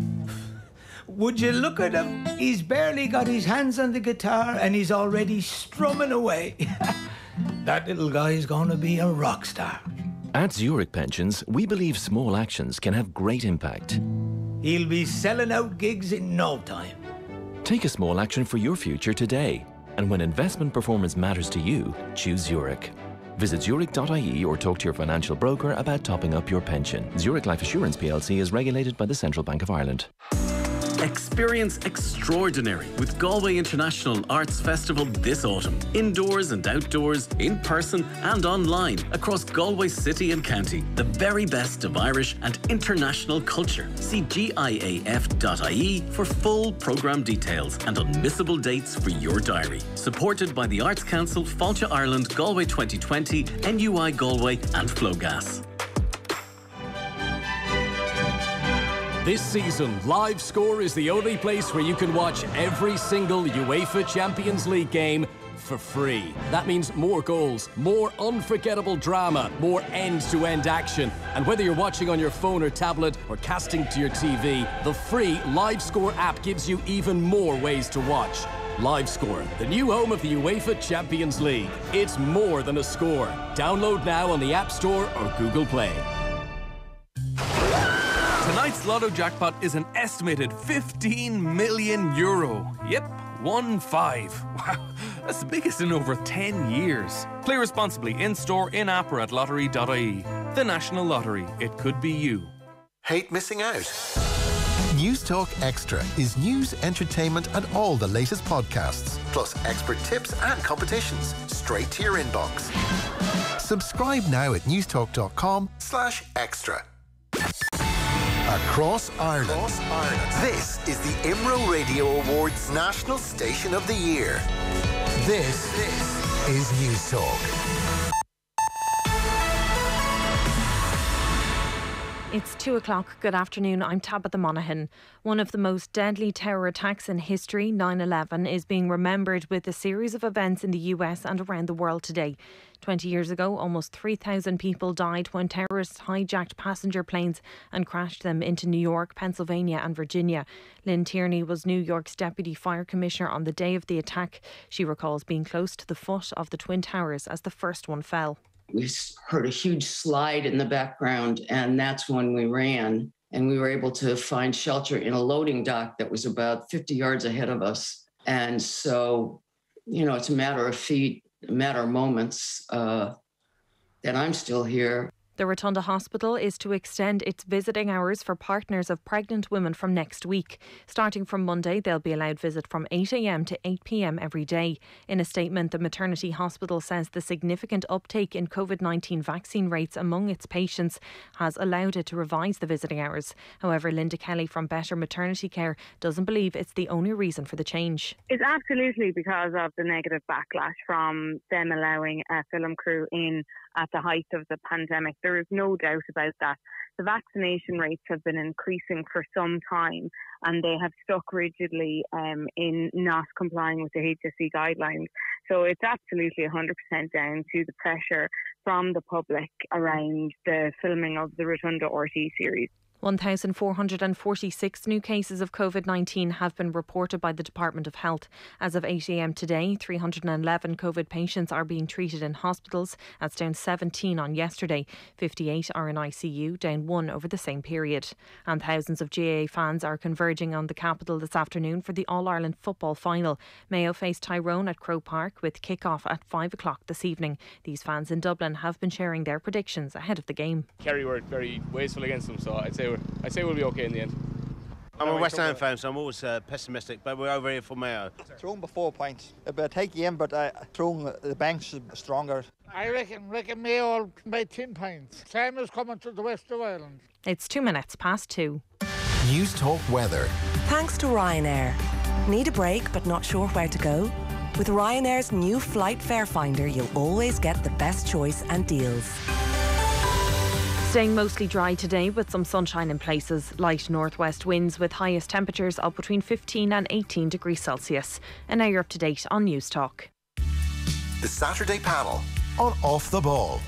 Would you look at him? He's barely got his hands on the guitar and he's already strumming away. That little guy's going to be a rock star. At Zurich Pensions, we believe small actions can have great impact. He'll be selling out gigs in no time. Take a small action for your future today. And when investment performance matters to you, choose Zurich. Visit zurich.ie or talk to your financial broker about topping up your pension. Zurich Life Assurance plc is regulated by the Central Bank of Ireland. Experience extraordinary with Galway International Arts Festival this autumn. Indoors and outdoors, in person and online, across Galway city and county. The very best of Irish and international culture. See giaf.ie for full programme details and unmissable dates for your diary. Supported by the Arts Council, Fáilte Ireland, Galway 2020, NUI Galway and Flowgas. This season, Live Score is the only place where you can watch every single UEFA Champions League game for free. That means more goals, more unforgettable drama, more end-to-end action. And whether you're watching on your phone or tablet or casting to your TV, the free Live Score app gives you even more ways to watch. Live Score, the new home of the UEFA Champions League. It's more than a score. Download now on the App Store or Google Play. Tonight's Lotto jackpot is an estimated €15 million. Yep, 1-5. Wow, that's the biggest in over 10 years. Play responsibly in-store, in-app or at lottery.ie. The National Lottery. It could be you. Hate missing out? News Talk Extra is news, entertainment and all the latest podcasts, plus expert tips and competitions straight to your inbox. Subscribe now at newstalk.com/extra. Across Ireland. This is the IMRO Radio Awards National Station of the Year. This is News Talk. It's 2 o'clock. Good afternoon. I'm Tabitha Monaghan. One of the most deadly terror attacks in history, 9/11, is being remembered with a series of events in the US and around the world today. 20 years ago, almost 3,000 people died when terrorists hijacked passenger planes and crashed them into New York, Pennsylvania and Virginia. Lynn Tierney was New York's Deputy Fire Commissioner on the day of the attack. She recalls being close to the foot of the Twin Towers as the first one fell. We heard a huge slide in the background, and that's when we ran. And we were able to find shelter in a loading dock that was about 50 yards ahead of us. And so, it's a matter of feet, a matter of moments that I'm still here. The Rotunda Hospital is to extend its visiting hours for partners of pregnant women from next week. Starting from Monday, they'll be allowed visit from 8 a.m. to 8 p.m. every day. In a statement, the maternity hospital says the significant uptake in COVID-19 vaccine rates among its patients has allowed it to revise the visiting hours. However, Linda Kelly from Better Maternity Care doesn't believe it's the only reason for the change. It's absolutely because of the negative backlash from them allowing a film crew in at the height of the pandemic. There is no doubt about that. The vaccination rates have been increasing for some time, and they have stuck rigidly in not complying with the HSE guidelines. So it's absolutely 100% down to the pressure from the public around the filming of the Rotunda RT series. 1,446 new cases of COVID-19 have been reported by the Department of Health. As of 8 a.m. today, 311 COVID patients are being treated in hospitals. That's down 17 on yesterday. 58 are in ICU, down 1 over the same period. And thousands of GAA fans are converging on the capital this afternoon for the All-Ireland football final. Mayo face Tyrone at Croke Park with kick-off at 5 o'clock this evening. These fans in Dublin have been sharing their predictions ahead of the game. Kerry were very wasteful against them, so I'd say we'll be okay in the end. I'm a West Ham fan, so I'm always pessimistic, but we're over here for Mayo. Tyrone by 4 points. But take you in, but Tyrone, the bank's stronger. I reckon Mayo by 10 points. Same as coming to the west of Ireland. It's 2 minutes past 2. News Talk Weather. Thanks to Ryanair. Need a break but not sure where to go? With Ryanair's new Flight Fare Finder, you'll always get the best choice and deals. Staying mostly dry today with some sunshine in places. Light northwest winds with highest temperatures of between 15 and 18 degrees Celsius. And now you're up to date on News Talk. The Saturday panel on Off the Ball.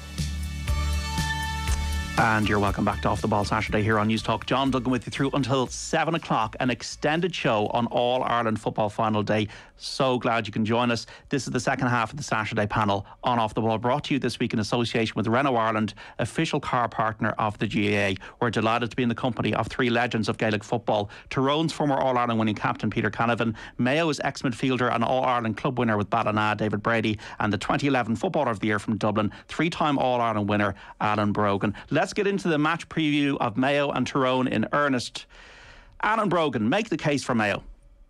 And you're welcome back to Off the Ball Saturday here on News Talk. John Duggan with you through until 7 o'clock. An extended show on All Ireland Football Final Day. So glad you can join us. This is the second half of the Saturday panel on Off the Ball, brought to you this week in association with Renault Ireland, official car partner of the GAA. We're delighted to be in the company of 3 legends of Gaelic football. Tyrone's former All-Ireland winning captain Peter Canavan, Mayo's ex-midfielder and All-Ireland club winner with Ballina David Brady, and the 2011 Footballer of the Year from Dublin, 3-time All-Ireland winner Alan Brogan. Let's get into the match preview of Mayo and Tyrone in earnest. Alan Brogan, make the case for Mayo.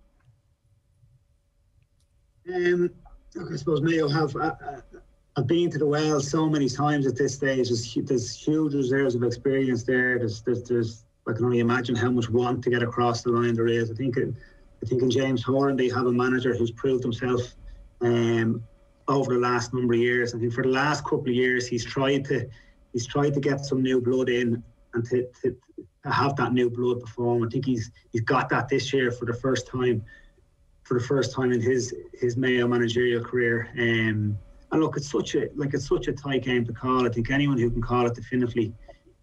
I suppose Mayo have been to the well so many times at this stage. There's huge reserves of experience there. There's I can only imagine how much want to get across the line there is. I think in James Horan they have a manager who's proved himself over the last number of years. I think for the last couple of years he's tried to get some new blood in and to have that new blood perform. I think he's got that this year for the first time in his Mayo managerial career. And look, it's such a tight game to call. I think anyone who can call it definitively,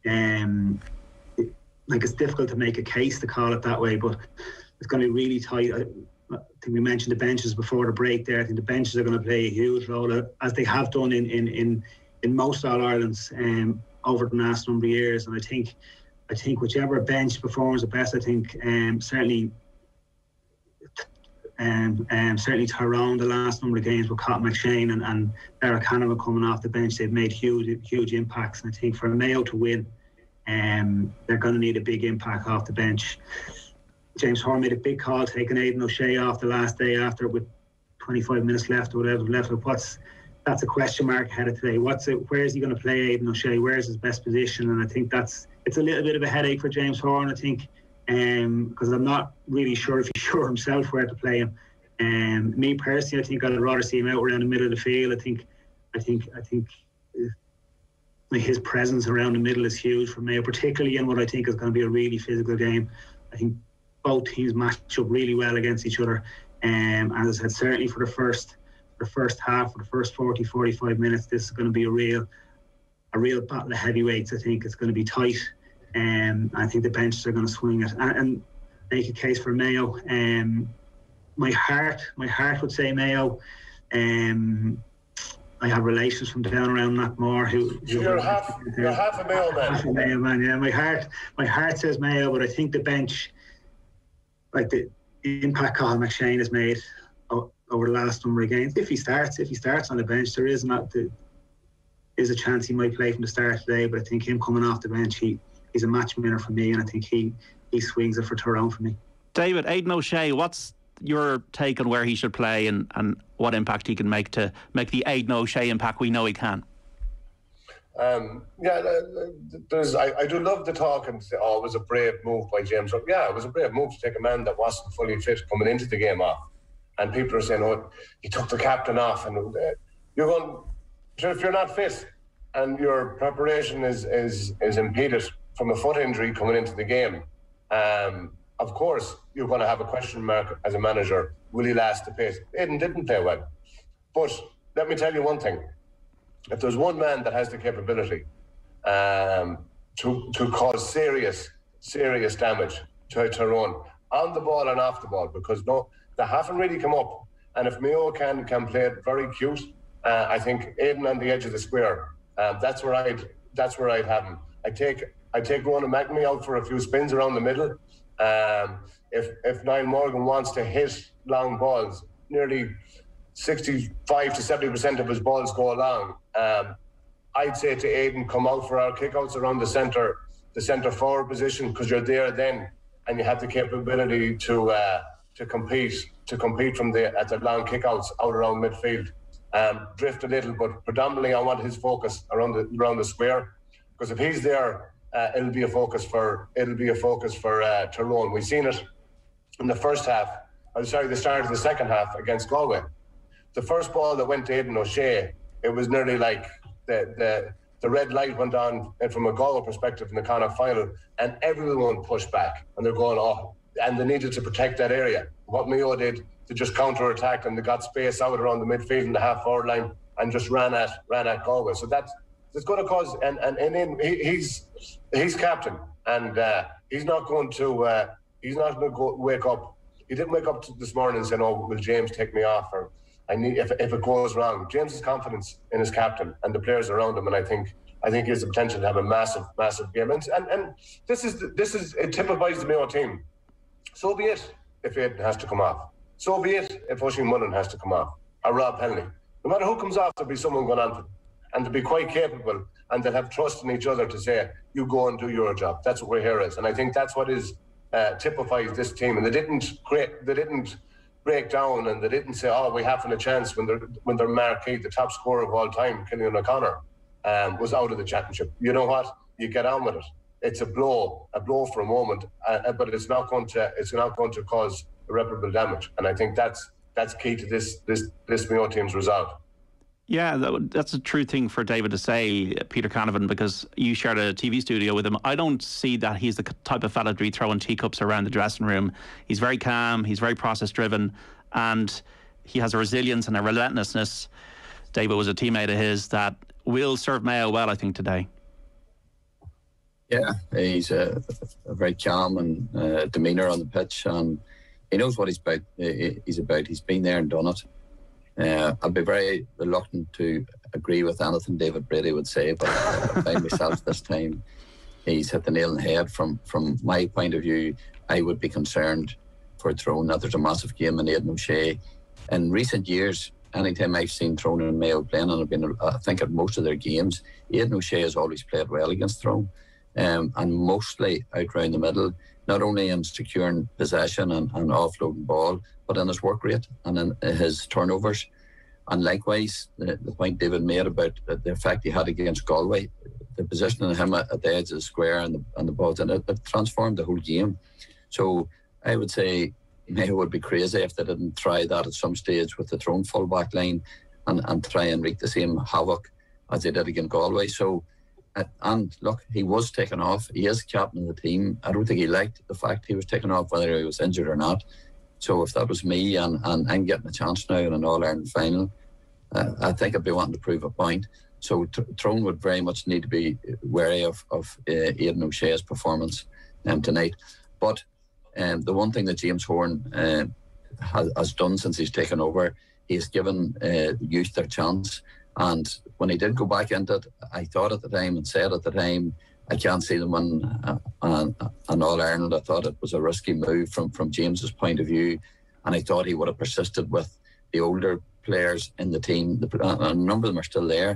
it's difficult to make a case to call it that way, but it's going to be really tight. I think we mentioned the benches before the break there. I think the benches are going to play a huge role, as they have done in most All-Irelands over the last number of years. And I think whichever bench performs the best, I think certainly Tyrone the last number of games with Cotton McShane and Derek Canavan coming off the bench, they've made huge impacts. And I think for Mayo to win, they're going to need a big impact off the bench. James Horan made a big call taking Aidan O'Shea off the last day after with 25 minutes left or whatever left. That's a question mark ahead of today. Where is he going to play Aidan O'Shea? Where is his best position? And I think it's a little bit of a headache for James Horan, I think, because I'm not really sure if he's sure himself where to play him. Me personally, I think I'd rather see him out around the middle of the field. I think his presence around the middle is huge for Mayo, particularly in what I think is going to be a really physical game. I think both teams match up really well against each other. And as I said, certainly for the first half, for the first 40-45 minutes, this is going to be a real battle of heavyweights. I think it's going to be tight. I think the benches are going to swing it and make a case for Mayo. My heart would say Mayo. I have relations from down around Knockmore You're half a Mayo man. Half a Mayo man, yeah. My heart says Mayo, but I think the bench, like the impact Colin McShane has made over the last number of games. If he starts on the bench, there is not is a chance he might play from the start today, but I think him coming off the bench, he's a match winner for me, and I think he swings it for Tyrone for me. David, Aidan O'Shea, what's your take on where he should play and what impact he can make to make the Aidan O'Shea impact we know he can? I do love the talk and say, oh, it was a brave move by James. Yeah, it was a brave move to take a man that wasn't fully fit coming into the game off. And people are saying, oh, he took the captain off. And you're going, if you're not fit and your preparation is impeded from a foot injury coming into the game, of course, you're going to have a question mark as a manager. Will he last the pace? Aidan didn't play well. But let me tell you one thing. If there's one man that has the capability to cause serious damage to Tyrone on the ball and off the ball, because they haven't really come up. And if Mayo can play it very cute, I think Aidan on the edge of the square. That's where I'd have him. I take Ronan McNamee out for a few spins around the middle. If Niall Morgan wants to hit long balls, nearly 65 to 70% of his balls go long. I'd say to Aidan, come out for our kickouts around the centre forward position, because you're there then, and you have the capability to compete from at the long kickouts out around midfield. Drift a little, but predominantly I want his focus around the square, because if he's there, it'll be a focus for Tyrone. We've seen it in the start of the second half against Galway. The first ball that went to Aidan O'Shea, it was nearly like the red light went on from a Galway perspective in the Connacht final, and everyone pushed back, and they're going, oh, and they needed to protect that area. What Mayo did, to just counter-attack, and they got space out around the midfield and the half-forward line and just ran at Galway. So that's going to cause, and he's captain, and he's not going to wake up. He didn't wake up this morning and say, "Oh, will James take me off?" Or if it goes wrong. James's confidence in his captain and the players around him, and I think he has the potential to have a massive game. And this it typifies the Mayo team. So be it if Aidan has to come off. So be it if Oisin Mullen has to come off, or Rob Penley. No matter who comes off, there'll be someone going on for them. And to be quite capable, and they'll have trust in each other to say, you go and do your job. That's what we're here as. And I think that's what typifies this team. And they didn't break down, and they didn't say, oh, we haven't a chance when their marquee, the top scorer of all time, Cillian O'Connor, was out of the championship. You know what? You get on with it. It's a blow for a moment, but it's not going to cause irreparable damage. And I think that's key to this Mayo team's result. Yeah, that's a true thing for David to say, Peter Canavan, because you shared a TV studio with him. I don't see that he's the type of fella to be throwing teacups around the dressing room. He's very calm, he's very process-driven, and he has a resilience and a relentlessness. David was a teammate of his that will serve Mayo well, I think, today. Yeah, he's a very calm and demeanour on the pitch, and he knows what he's about. He's been there and done it. I'd be very reluctant to agree with anything David Brady would say, but I find myself this time he's hit the nail on the head. From my point of view, I would be concerned for Tyrone that there's a massive game in Aidan O'Shea. In recent years, anytime I've seen Tyrone and Mayo playing, and I've been, I think, at most of their games, Aidan O'Shea has always played well against Tyrone, and mostly out round the middle, not only in securing possession and offloading ball, but in his work rate and in his turnovers. And likewise, the point David made about the effect he had against Galway, the positioning of him at the edge of the square and the balls, and it transformed the whole game. So I would say Mayo would be crazy if they didn't try that at some stage with the Tyrone full-back line and try and wreak the same havoc as they did against Galway. So, and look, he was taken off. He is captain of the team. I don't think he liked the fact he was taken off, whether he was injured or not. So if that was me and I'm getting a chance now in an All-Ireland final, I think I'd be wanting to prove a point. So Tyrone would very much need to be wary of Aidan O'Shea's performance tonight. But the one thing that James Horan has done since he's taken over, he's given youth their chance. And when he did go back into it, I thought at the time and said at the time, I can't see them win an All-Ireland. I thought it was a risky move from James's point of view, and I thought he would have persisted with the older players in the team. A number of them are still there,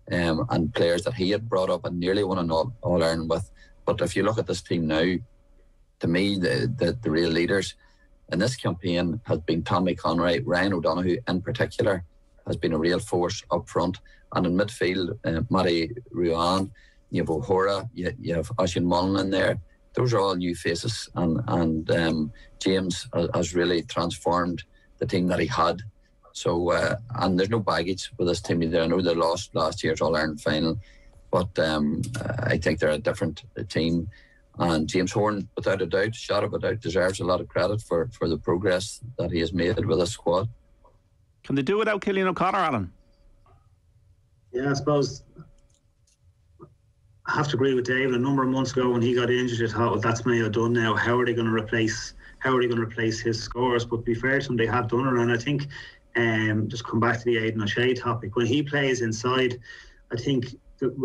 and players that he had brought up and nearly won an All-Ireland with. But if you look at this team now, to me, the real leaders in this campaign has been Tommy Conroy. Ryan O'Donoghue in particular has been a real force up front. And in midfield, Matty Ruan, you have O'Hora, you have Oisín Mullen in there. Those are all new faces, and James has really transformed the team that he had. So, and there's no baggage with this team either. I know they lost last year's All-Ireland final, but I think they're a different team. And James Horan, without a doubt, shadow of a doubt, deserves a lot of credit for the progress that he has made with this squad. Can they do without Cillian O'Connor, Alan? Yeah, I suppose I have to agree with David. A number of months ago when he got injured, I thought, well, that's Mayo done now. How are they going to replace his scores? But to be fair to them, they have done it. And I think, just come back to the Aidan O'Shea topic, when he plays inside, I think,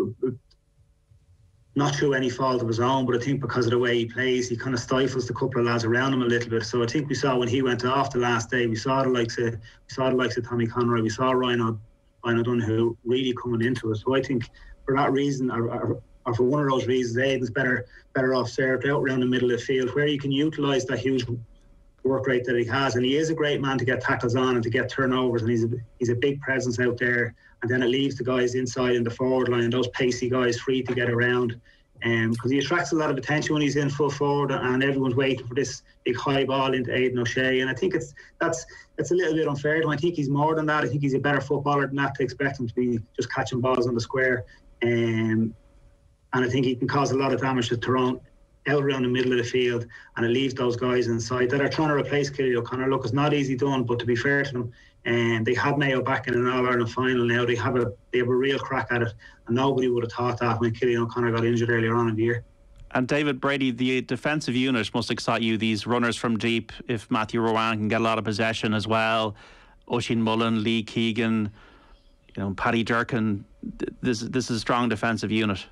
not through any fault of his own, but I think because of the way he plays, he kind of stifles the couple of lads around him a little bit. So I think we saw when he went off the last day, we saw the likes of Tommy Conroy, we saw Ryan O'Donoghue really coming into it. So I think for that reason, or for one of those reasons, Aidan's better off served out around the middle of the field, where you can utilise that huge work rate that he has. And he is a great man to get tackles on and to get turnovers, and he's a big presence out there. And then it leaves the guys inside in the forward line, those pacey guys, free to get around. Because he attracts a lot of attention when he's in full forward, and everyone's waiting for this big high ball into Aidan O'Shea. And I think that's a little bit unfair to him. I think he's more than that. I think he's a better footballer than that, to expect him to be just catching balls on the square. And I think he can cause a lot of damage to Tyrone out around the middle of the field, and it leaves those guys inside that are trying to replace Cillian O'Connor. Look, it's not easy done, but to be fair to them, and they had Mayo back in an All-Ireland final now. They have a real crack at it, and nobody would have thought that when Cillian O'Connor got injured earlier on in the year. And David Brady, the defensive unit must excite you, these runners from deep. If Matthew Rowan can get a lot of possession as well, Oisín Mullen, Lee Keegan, Paddy Durkin, this is a strong defensive unit.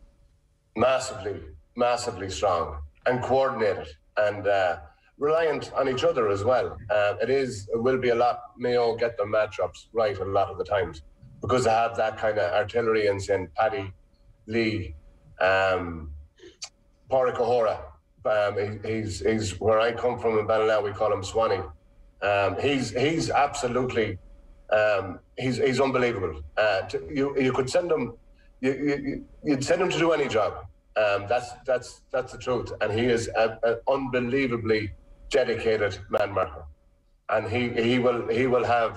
Massively strong and coordinated and reliant on each other as well. It will be a lot. Mayo get their matchups right a lot of the times because they have that kind of artillery in St. Paddy, Lee, Pádraig O'Hora. He's where I come from in Ballina. We call him Swanee. He's absolutely he's unbelievable. You could send him. You'd send him to do any job. That's the truth, and he is an unbelievably dedicated man marker, and he will have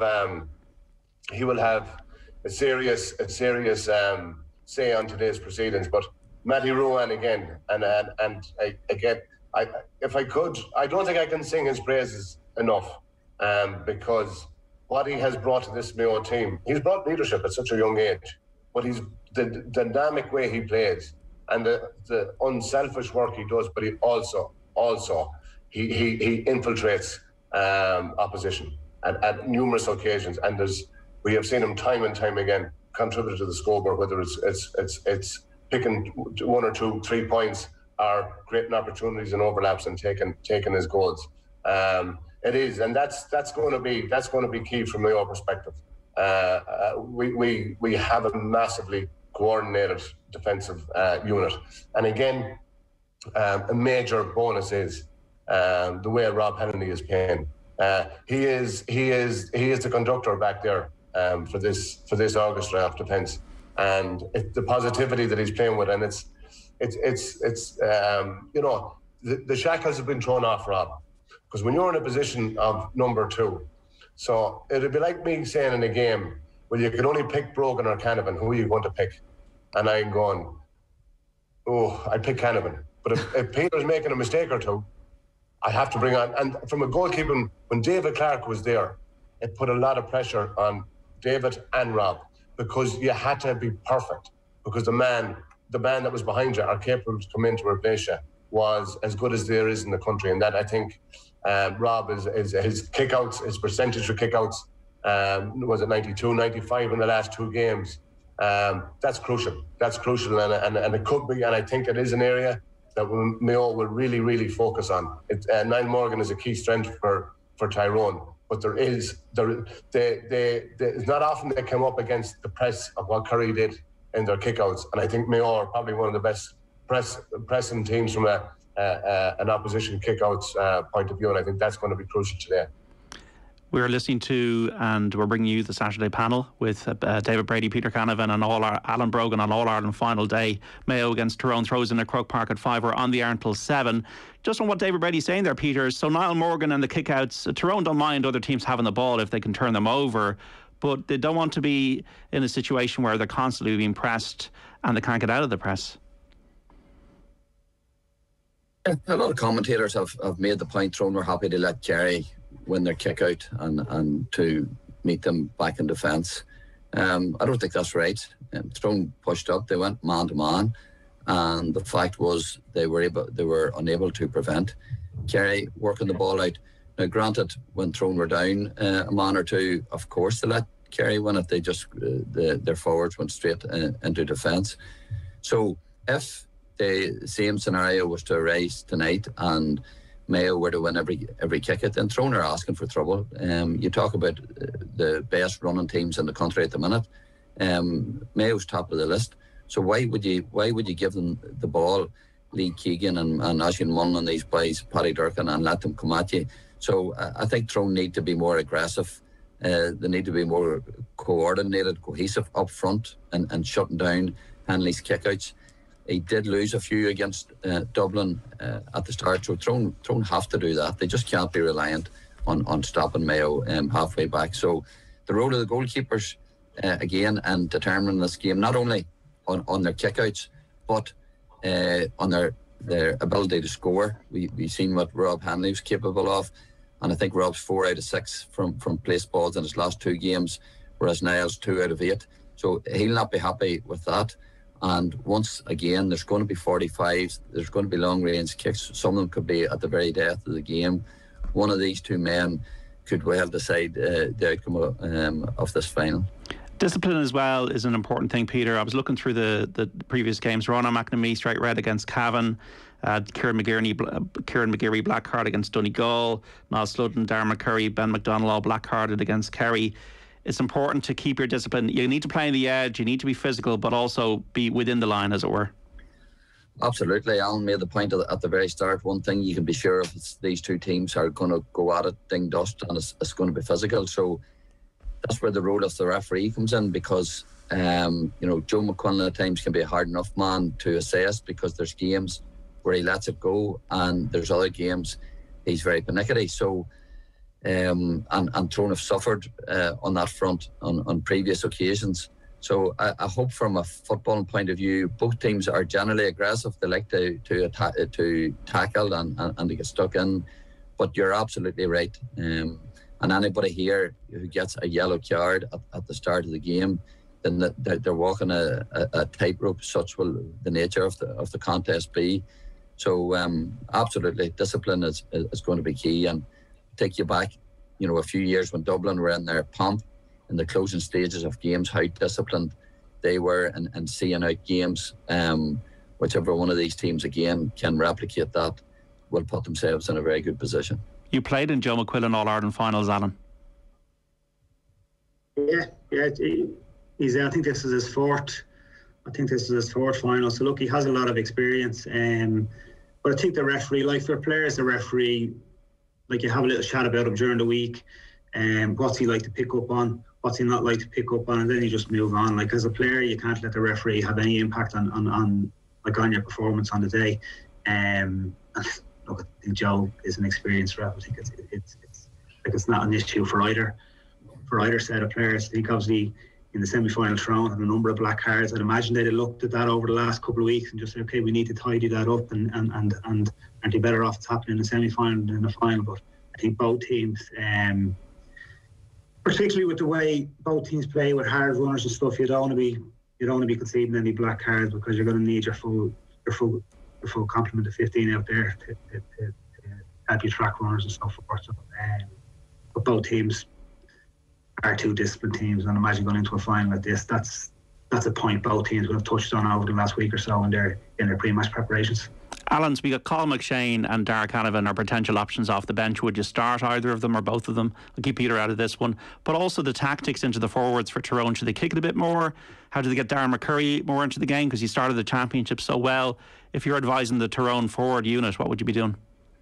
a serious say on today's proceedings. But Matty Rowan again, and if I could, I don't think I can sing his praises enough, because what he has brought to this Mayo team, he's brought leadership at such a young age, but he's the dynamic way he plays and the unselfish work he does, but he also he infiltrates opposition at numerous occasions, and we have seen him time and time again contribute to the scoreboard, whether it's picking 1 or 2, 3 points, or creating opportunities and overlaps and taking his goals. It is, and that's going to be key from my own perspective. We have a massively coordinated defensive unit, and again, a major bonus is the way Rob Hennelly is playing. He is the conductor back there for this orchestra of defence, and the positivity that he's playing with, and it's the shackles have been thrown off Rob, because when you're in a position of number 2, so it'd be like me saying in a game, well, you can only pick Brogan or Canavan, who are you going to pick? And I'm going, I'd pick Canavan. But if Peter's making a mistake or two, I have to bring on. And from a goalkeeping, when David Clark was there, it put a lot of pressure on David and Rob, because you had to be perfect, because the man that was behind you, or capable to come in to replace you, was as good as there is in the country. And that, I think, Rob is his kickouts, his percentage of kickouts, was it 92, 95 in the last 2 games. That's crucial. And it could be, and I think it is an area that Mayo will really, really focus on. Niall Morgan is a key strength for Tyrone, but it's not often they come up against the press of what Kerry did in their kickouts, and I think Mayo are probably one of the best pressing teams from an opposition kickouts point of view, and I think that's going to be crucial today. We're listening to, and we're bringing you the Saturday panel with David Brady, Peter Canavan and Alan Brogan on All-Ireland final day. Mayo against Tyrone throws in at Croke Park at 5. We're on the air until 7. Just on what David Brady's saying there, Peter, so Niall Morgan and the kickouts, Tyrone don't mind other teams having the ball if they can turn them over, but they don't want to be in a situation where they're constantly being pressed and they can't get out of the press. A lot of commentators have made the point Tyrone were happy to let Kerry win their kick out and to meet them back in defence. I don't think that's right. Tyrone pushed up, they went man to man, and the fact was they were unable to prevent Kerry working the ball out. Now granted, when Tyrone were down a man or two, of course they let Kerry win it. They just their forwards went straight into defence. So if the same scenario was to arise tonight and Mayo were to win every kick it, then Tyrone are asking for trouble. You talk about the best running teams in the country at the minute. Mayo's top of the list. So why would you give them the ball, Lee Keegan and Ashley Munn and these boys, Paddy Durkin, and let them come at you? So I think Tyrone need to be more aggressive. They need to be more coordinated, cohesive up front and shutting down Hanley's kickouts. He did lose a few against Dublin at the start, so Tyrone have to do that. They just can't be reliant on stopping Mayo halfway back. So the role of the goalkeepers again, and determining this game not only on their kickouts but on their ability to score. We've seen what Rob Hanley was capable of, and I think Rob's 4 out of 6 from placed balls in his last 2 games, whereas Niall's 2 out of 8. So he'll not be happy with that. And once again, there's going to be 45s, there's going to be long range kicks. Some of them could be at the very death of the game. One of these 2 men could well decide the outcome of this final. Discipline as well is an important thing, Peter. I was looking through the previous games. Ronan McNamee straight red against Cavan, Kieran McGeary black card against Donegal, Niall Sludden, Darren McCurry, Ben McDonnell all black carded against Kerry. It's important to keep your discipline. You need to play on the edge, you need to be physical, but also be within the line, as it were. Absolutely. Alan made the point at the very start. One thing you can be sure of is these 2 teams are going to go at it ding dust, and it's going to be physical. So that's where the role of the referee comes in, because Joe McQuillan at times can be a hard enough man to assess, because there's games where he lets it go and there's other games he's very pernickety. So and Tyrone have suffered on that front on previous occasions. So I hope from a footballing point of view, both teams are generally aggressive. They like to tackle and to get stuck in. But you're absolutely right. And anybody here who gets a yellow card at the start of the game, then they're walking a tightrope. Such will the nature of the contest be. So absolutely, discipline is going to be key. And take you back, a few years when Dublin were in their pomp in the closing stages of games, how disciplined they were and seeing out games. Whichever one of these teams again can replicate that will put themselves in a very good position. You played in Joe McQuillan All-Ireland finals, Alan. Yeah. He's. I think this is his 4th. I think this is his 4th final. So look, he has a lot of experience. But I think the referee, like for players, the referee, like you have a little chat about him during the week, what's he like to pick up on, what's he not like to pick up on, and then you just move on. Like as a player, you can't let the referee have any impact on your performance on the day. Look, I think Joe is an experienced ref. I think it's not an issue for either set of players. I think obviously in the semi-final Tyrone had a number of black cards. I'd imagine they'd have looked at that over the last couple of weeks and just said, okay, we need to tidy that up and aren't you better off it's happening in the semi-final than the final. But I think both teams, particularly with the way both teams play with hard runners and stuff, you don't want to be conceding any black cards, because you're going to need your full complement of 15 out there to help you track runners and stuff. But both teams are 2 disciplined teams, and imagine going into a final like this, that's a point both teams would have touched on over the last week or so in their pre-match preparations. Alan, so we got Colin McShane and Darragh Canavan are potential options off the bench. Would you start either of them or both of them? I'll keep Peter out of this one. But also the tactics into the forwards for Tyrone. Should they kick it a bit more? How do they get Darren McCurry more into the game? Because he started the championship so well. If you're advising the Tyrone forward unit, what would you be doing?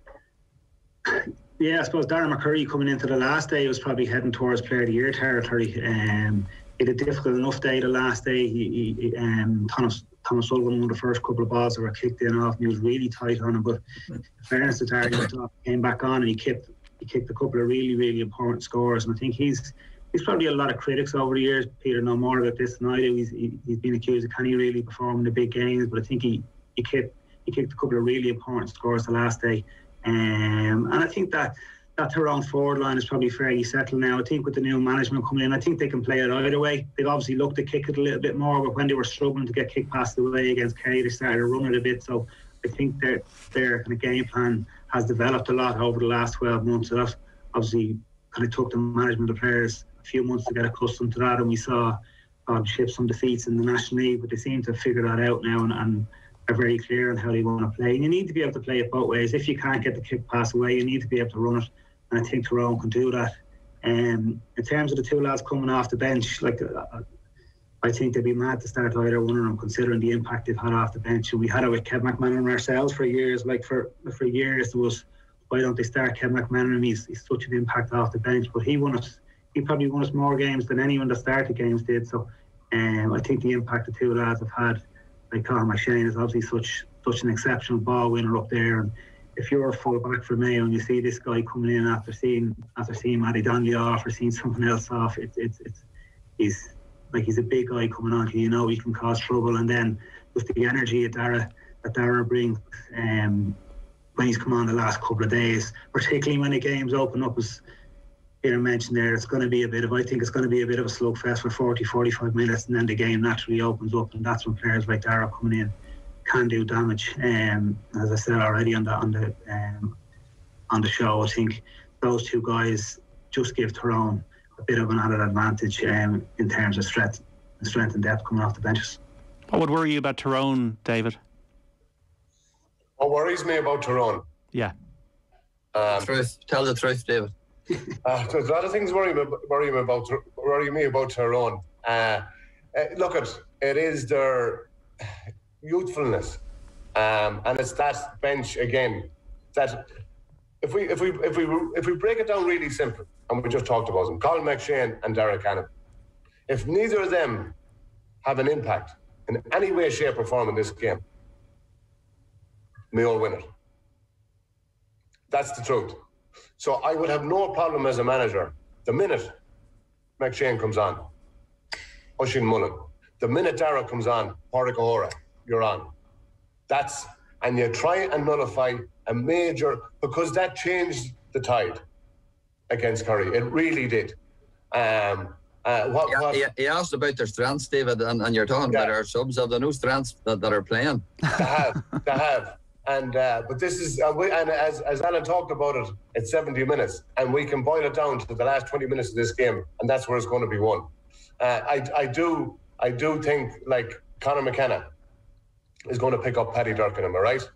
Yeah, I suppose Darren McCurry coming into the last day was probably heading towards Player of the Year territory. He had a difficult enough day the last day. Thomas Sullivan won the first couple of balls that were kicked in off, and he was really tight on him. But in fairness to Darren, he came back on and he kicked a couple of really, really important scores. And I think he's probably a lot of critics over the years. Peter know more about this than I do. He's been accused of can he really perform in the big games, but I think he kicked a couple of really important scores the last day. And I think that Tyrone forward line is probably fairly settled now. I think with the new management coming in, I think they can play it either way. They've obviously looked to kick it a little bit more, but when they were struggling to get kicked past the way against Kerry, they started to run it a bit. So I think their kind of game plan has developed a lot over the last 12 months. So that obviously kind of took the management of players a few months to get accustomed to that, and we saw ship some defeats in the National League, but they seem to have figured that out now and are very clear on how they want to play. And you need to be able to play it both ways. If you can't get the kick pass away, you need to be able to run it. And I think Tyrone can do that. In terms of the two lads coming off the bench, I think they'd be mad to start either one of them, considering the impact they've had off the bench. And we had it with Kev McManaman ourselves for years. For years, there was, why don't they start Kev McManaman? He's such an impact off the bench. But he probably won us more games than anyone that started games did. So I think the impact the two lads have had, like Colin McShane, is obviously such an exceptional ball winner up there. And if you're a full back for Mayo and you see this guy coming in after seeing Matty Donnelly off or seeing someone else off, he's a big guy coming on. You know he can cause trouble, and then with the energy that Darragh brings when he's come on the last couple of days, particularly when the games open up, as Peter mentioned there, it's going to be a bit of a slugfest for 40-45 minutes, and then the game naturally opens up, and that's when players like Darragh coming in can do damage. As I said already on the show, I think those two guys just give Tyrone a bit of an added advantage in terms of strength and depth coming off the benches. What would worry you about Tyrone, David? What worries me about Tyrone? Yeah. Tell the truth, David. There's a lot of things worry me about Tyrone. It is their youthfulness, and it's that bench again. That if we break it down really simple, and we just talked about them, Colin McShane and Darragh Canavan, if neither of them have an impact in any way, shape, or form in this game, Mayo will win it. That's the truth. So I would have no problem as a manager the minute McShane comes on, Oisin Mullen. The minute Darragh comes on, Pádraig O'Hora, you're on. And you try and nullify a major, because that changed the tide against Kerry. It really did. He asked about their strengths, David, and you're talking about our subs. Have the new strengths that are playing? They have. And but this is, and as Alan talked about it, it's 70 minutes, and we can boil it down to the last 20 minutes of this game, and that's where it's going to be won. I do think like Conor McKenna is going to pick up Paddy Durcan, am I right?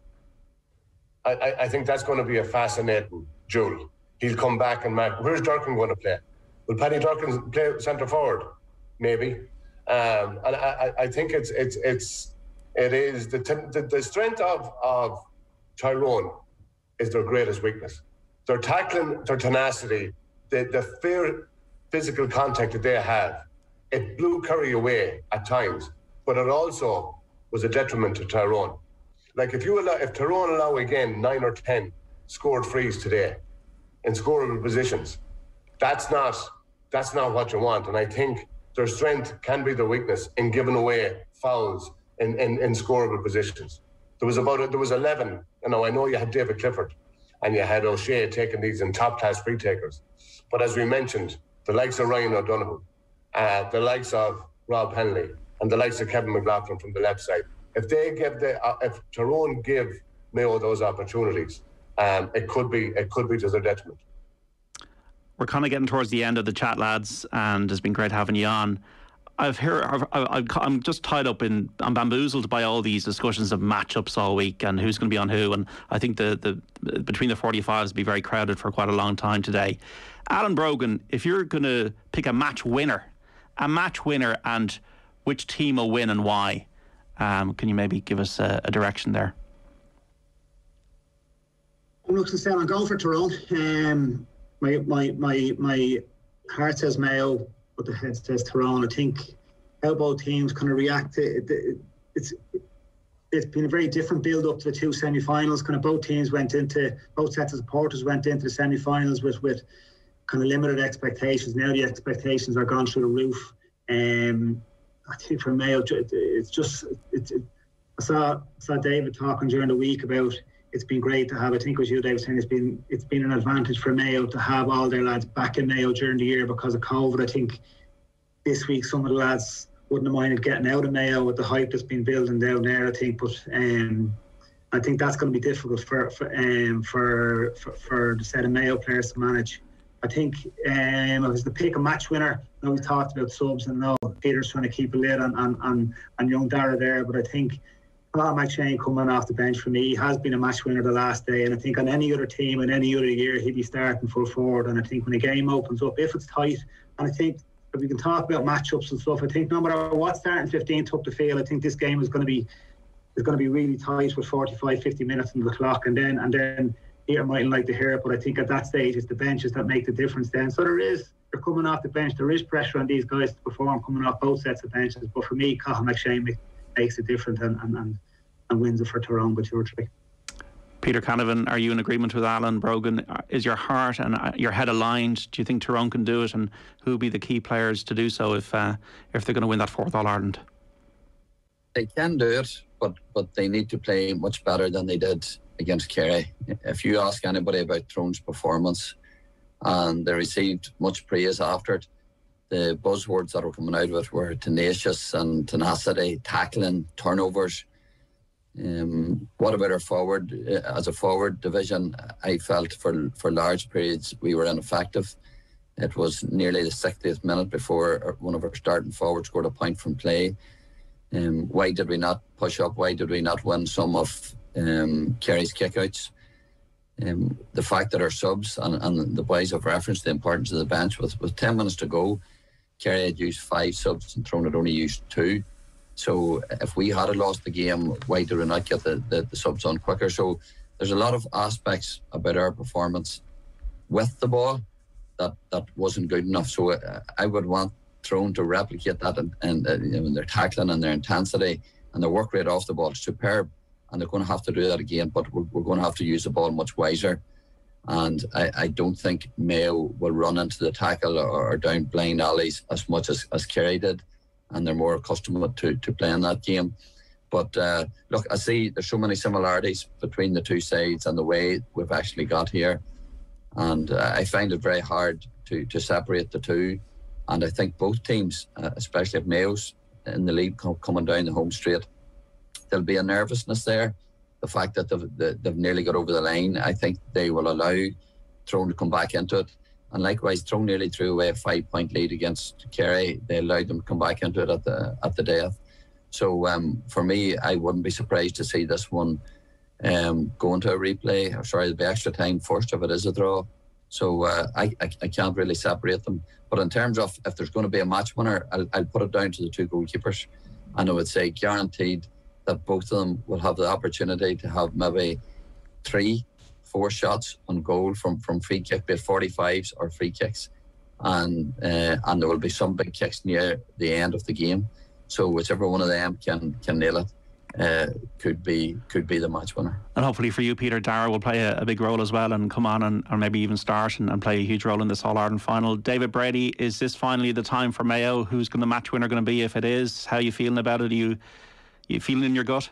I think that's going to be a fascinating duel. He'll come back and where's Durcan going to play? Will Paddy Durcan play centre forward? Maybe. And I think it is the strength of Tyrone is their greatest weakness. Their tackling, their tenacity, the fair physical contact that they have, it blew Kerry away at times, but it also was a detriment to Tyrone. Like if Tyrone allow again 9 or 10 scored frees today in scoreable positions, that's not what you want. And I think their strength can be their weakness in giving away fouls in scoreable positions. There was 11. I know you had David Clifford and you had O'Shea taking these in top class free takers, but as we mentioned, the likes of Ryan O'Donoghue, the likes of Rob Henley, and the likes of Kevin McLaughlin from the left side, if Tyrone give Mayo those opportunities, it could be to their detriment. We're kind of getting towards the end of the chat, lads, and it's been great having you on. I'm just tied up I'm bamboozled by all these discussions of matchups all week and who's going to be on who, and I think the between the 45s will be very crowded for quite a long time today. Alan Brogan, if you're going to pick a match winner and which team will win and why, can you maybe give us a direction there? Look, I'm going for Tyrone. My heart says Mayo, but the head says Tyrone. I think how both teams kind of react to it. It's been a very different build up to the two semi-finals. Kind of both sets of supporters went into the semi-finals with kind of limited expectations. Now the expectations are gone through the roof. I think for Mayo, I saw David talking during the week about it's been great to have. I think it was you, David, saying it's been an advantage for Mayo to have all their lads back in Mayo during the year because of COVID. I think this week some of the lads wouldn't have minded getting out of Mayo with the hype that's been building down there. I think, but I think that's going to be difficult for the set of Mayo players to manage. I think if it was to pick a match winner, I know we talked about subs and now Peter's trying to keep a lid on young Dara there, but I think McShane coming off the bench for me has been a match winner the last day, and I think on any other team in any other year he'd be starting full forward. And I think when the game opens up, if it's tight, and I think if we can talk about matchups and stuff, I think no matter what starting 15 took the field, I think this game is going to be really tight with 45-50 minutes on the clock, and then Peter mightn't like to hear it, but I think at that stage it's the benches that make the difference then. So they're coming off the bench, there is pressure on these guys to perform coming off both sets of benches, but for me Cathal McShane makes it different and wins it for Tyrone by 2 or 3. Peter Canavan, are you in agreement with Alan Brogan? Is your heart and your head aligned? Do you think Tyrone can do it, and who will be the key players to do so if they're going to win that 4th All-Ireland? They can do it, but they need to play much better than they did against Kerry. If you ask anybody about Tyrone's performance, and they received much praise after it, the buzzwords that were coming out of it were tenacious and tenacity, tackling, turnovers. What about our forward? As a forward division, I felt for large periods we were ineffective. It was nearly the 60th minute before one of our starting forwards scored a point from play. Why did we not push up? Why did we not win some of Kerry's kickouts? The fact that our subs and the boys have referenced the importance of the bench with 10 minutes to go, Kerry had used 5 subs and Tyrone had only used 2. So if we had lost the game, why did we not get the subs on quicker? So there's a lot of aspects about our performance with the ball that wasn't good enough. So I would want Tyrone to replicate that and their tackling and their intensity and their work rate off the ball is superb, and they're going to have to do that again, but we're going to have to use the ball much wiser. And I don't think Mayo will run into the tackle or down blind alleys as much as Kerry did, and they're more accustomed to playing that game. But look, I see there's so many similarities between the two sides and the way we've actually got here, and I find it very hard to separate the two. And I think both teams, especially if Mayo's in the lead coming down the home straight, there'll be a nervousness there. The fact that they've nearly got over the line, I think they will allow Tyrone to come back into it. And likewise, Tyrone nearly threw away a 5-point lead against Kerry. They allowed them to come back into it at the death. So for me, I wouldn't be surprised to see this one go into a replay. There'll be extra time first if it is a draw. So I can't really separate them. But in terms of if there's going to be a match winner, I'll put it down to the 2 goalkeepers. And I would say guaranteed that both of them will have the opportunity to have maybe 3-4 shots on goal from free kick, be it 45s or free kicks, and there will be some big kicks near the end of the game. So whichever one of them can nail it could be the match winner. And hopefully for you, Peter, Dara will play a big role as well and come on or maybe even start and play a huge role in this All-Ireland final. David Brady, is this finally the time for Mayo? Who's the match winner going to be if it is? How are you feeling about it? Are you feeling in your gut?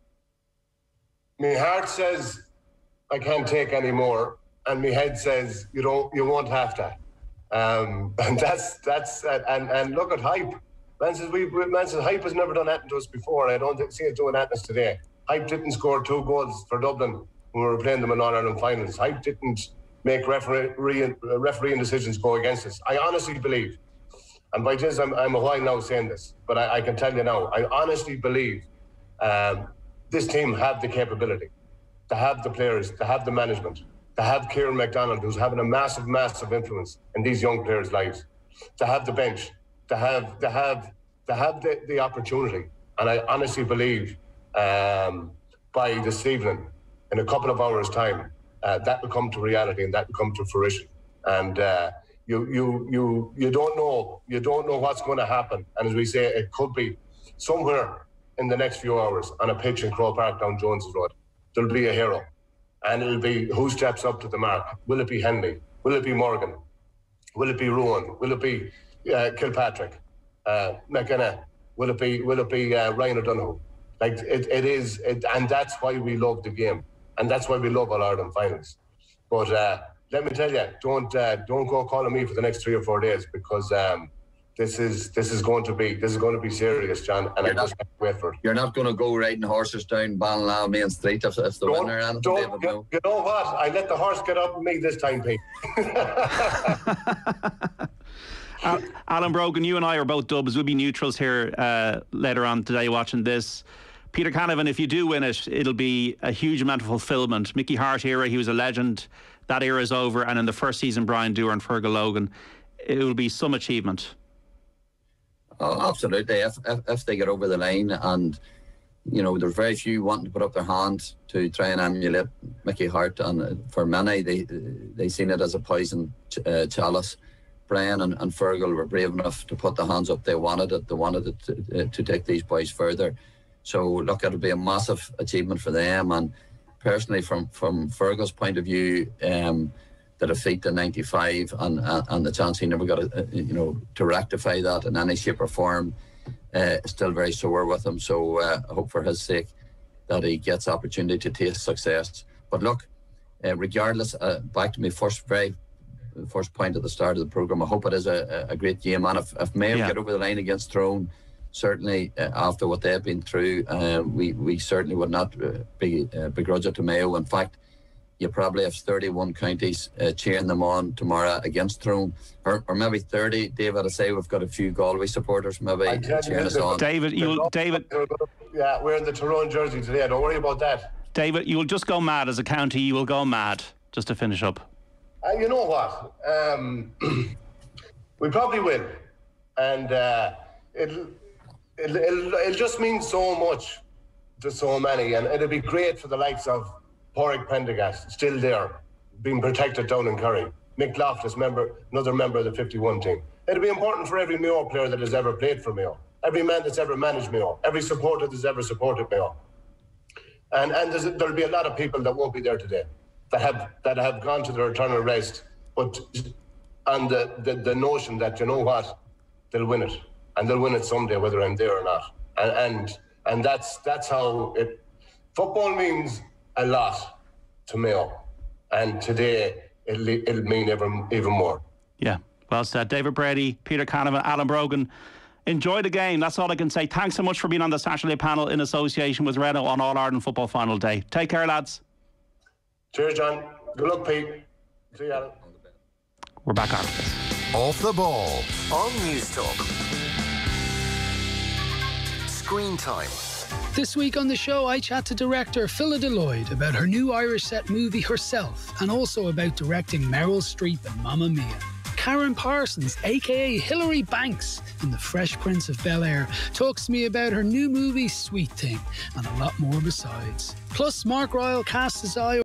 My heart says I can't take any more, and my head says you won't have to. And that's and look at hype. Man says hype has never done that to us before, and I don't see it doing that to us today. Hype didn't score 2 goals for Dublin when we were playing them in All-Ireland finals. Hype didn't make refereeing decisions go against us. I honestly believe. and by just I'm a while now saying this, but I can tell you now, I honestly believe this team have the capability to have the players, to have the management, to have Kieran McDonald, who's having a massive, massive influence in these young players' lives, to have the bench, to have the opportunity. And I honestly believe by this evening, in a couple of hours' time, that will come to reality and that will come to fruition. And you don't know what's going to happen. And as we say, it could be somewhere in the next few hours on a pitch in Croke Park down Jones's Road. There'll be a hero, and it'll be who steps up to the mark. Will it be Henley? Will it be Morgan? Will it be Rowan? Will it be Kilpatrick? McKenna? Will it be Ryan O'Donoghue? Like it is, and that's why we love the game, and that's why we love All Ireland finals. But let me tell you, don't go calling me for the next 3 or 4 days, because this is going to be serious, John, and I just can't wait for it. You're not going to go riding horses down Ballinlough Main Street if the winner and you know what? I let the horse get up with me this time, Pete. Alan Brogan, you and I are both Dubs. We'll be neutrals here later on today watching this. Peter Canavan, if you do win it, it'll be a huge amount of fulfilment. Mickey Hart era, he was a legend. That era is over. And in the first season, Brian Dewar and Fergal Logan, it will be some achievement. Oh, absolutely. If they get over the line, and you know, there's very few wanting to put up their hand to try and emulate Mickey Hart, and for many they seen it as a poison chalice. Brian and Fergal were brave enough to put the hands up. They wanted it to take these boys further. So look, it'll be a massive achievement for them. And personally, from Fergal's point of view, the defeat in '95 and the chance he never got to rectify that in any shape or form is still very sore with him. So I hope for his sake that he gets opportunity to taste success. But look, regardless, back to my first point at the start of the programme, I hope it is a great game. And if Mayo get over the line against Tyrone, certainly after what they've been through, we certainly would not begrudge it to Mayo. In fact, you probably have 31 counties cheering them on tomorrow against Tyrone, or maybe 30. David, I say we've got a few Galway supporters maybe cheering us on. David, yeah, we're in the Tyrone jersey today. Don't worry about that. David, you will just go mad as a county. You will go mad. Just to finish up. You know what? We probably will, and it'll just mean so much to so many, and it'll be great for the likes of Pádraig Prendergast, still there, being protected down in Kerry. Mick Loftus, another member of the 51 team. It'll be important for every Mayo player that has ever played for Mayo, every man that's ever managed Mayo, every supporter that's ever supported Mayo. And there'll be a lot of people that won't be there today, that have gone to their eternal rest, but on the notion that, you know what, they'll win it, and they'll win it someday, whether I'm there or not. And that's how it. Football means a lot to Mayo, and today it'll mean even more. Yeah, well said. David Brady, Peter Canavan, Alan Brogan. Enjoy the game. That's all I can say. Thanks so much for being on the Saturday panel in association with Renault on All Ireland Football Final Day. Take care, lads. Cheers, John. Good luck, Pete. See you, Alan. We're back after this. Off the Ball on News Talk. Screen Time. This week on the show, I chat to director Phylla Lloyd about her new Irish set movie Herself, and also about directing Meryl Streep in Mamma Mia. Karen Parsons, aka Hilary Banks in The Fresh Prince of Bel-Air, talks to me about her new movie Sweet Thing, and a lot more besides. Plus, Mark Ryle casts his eye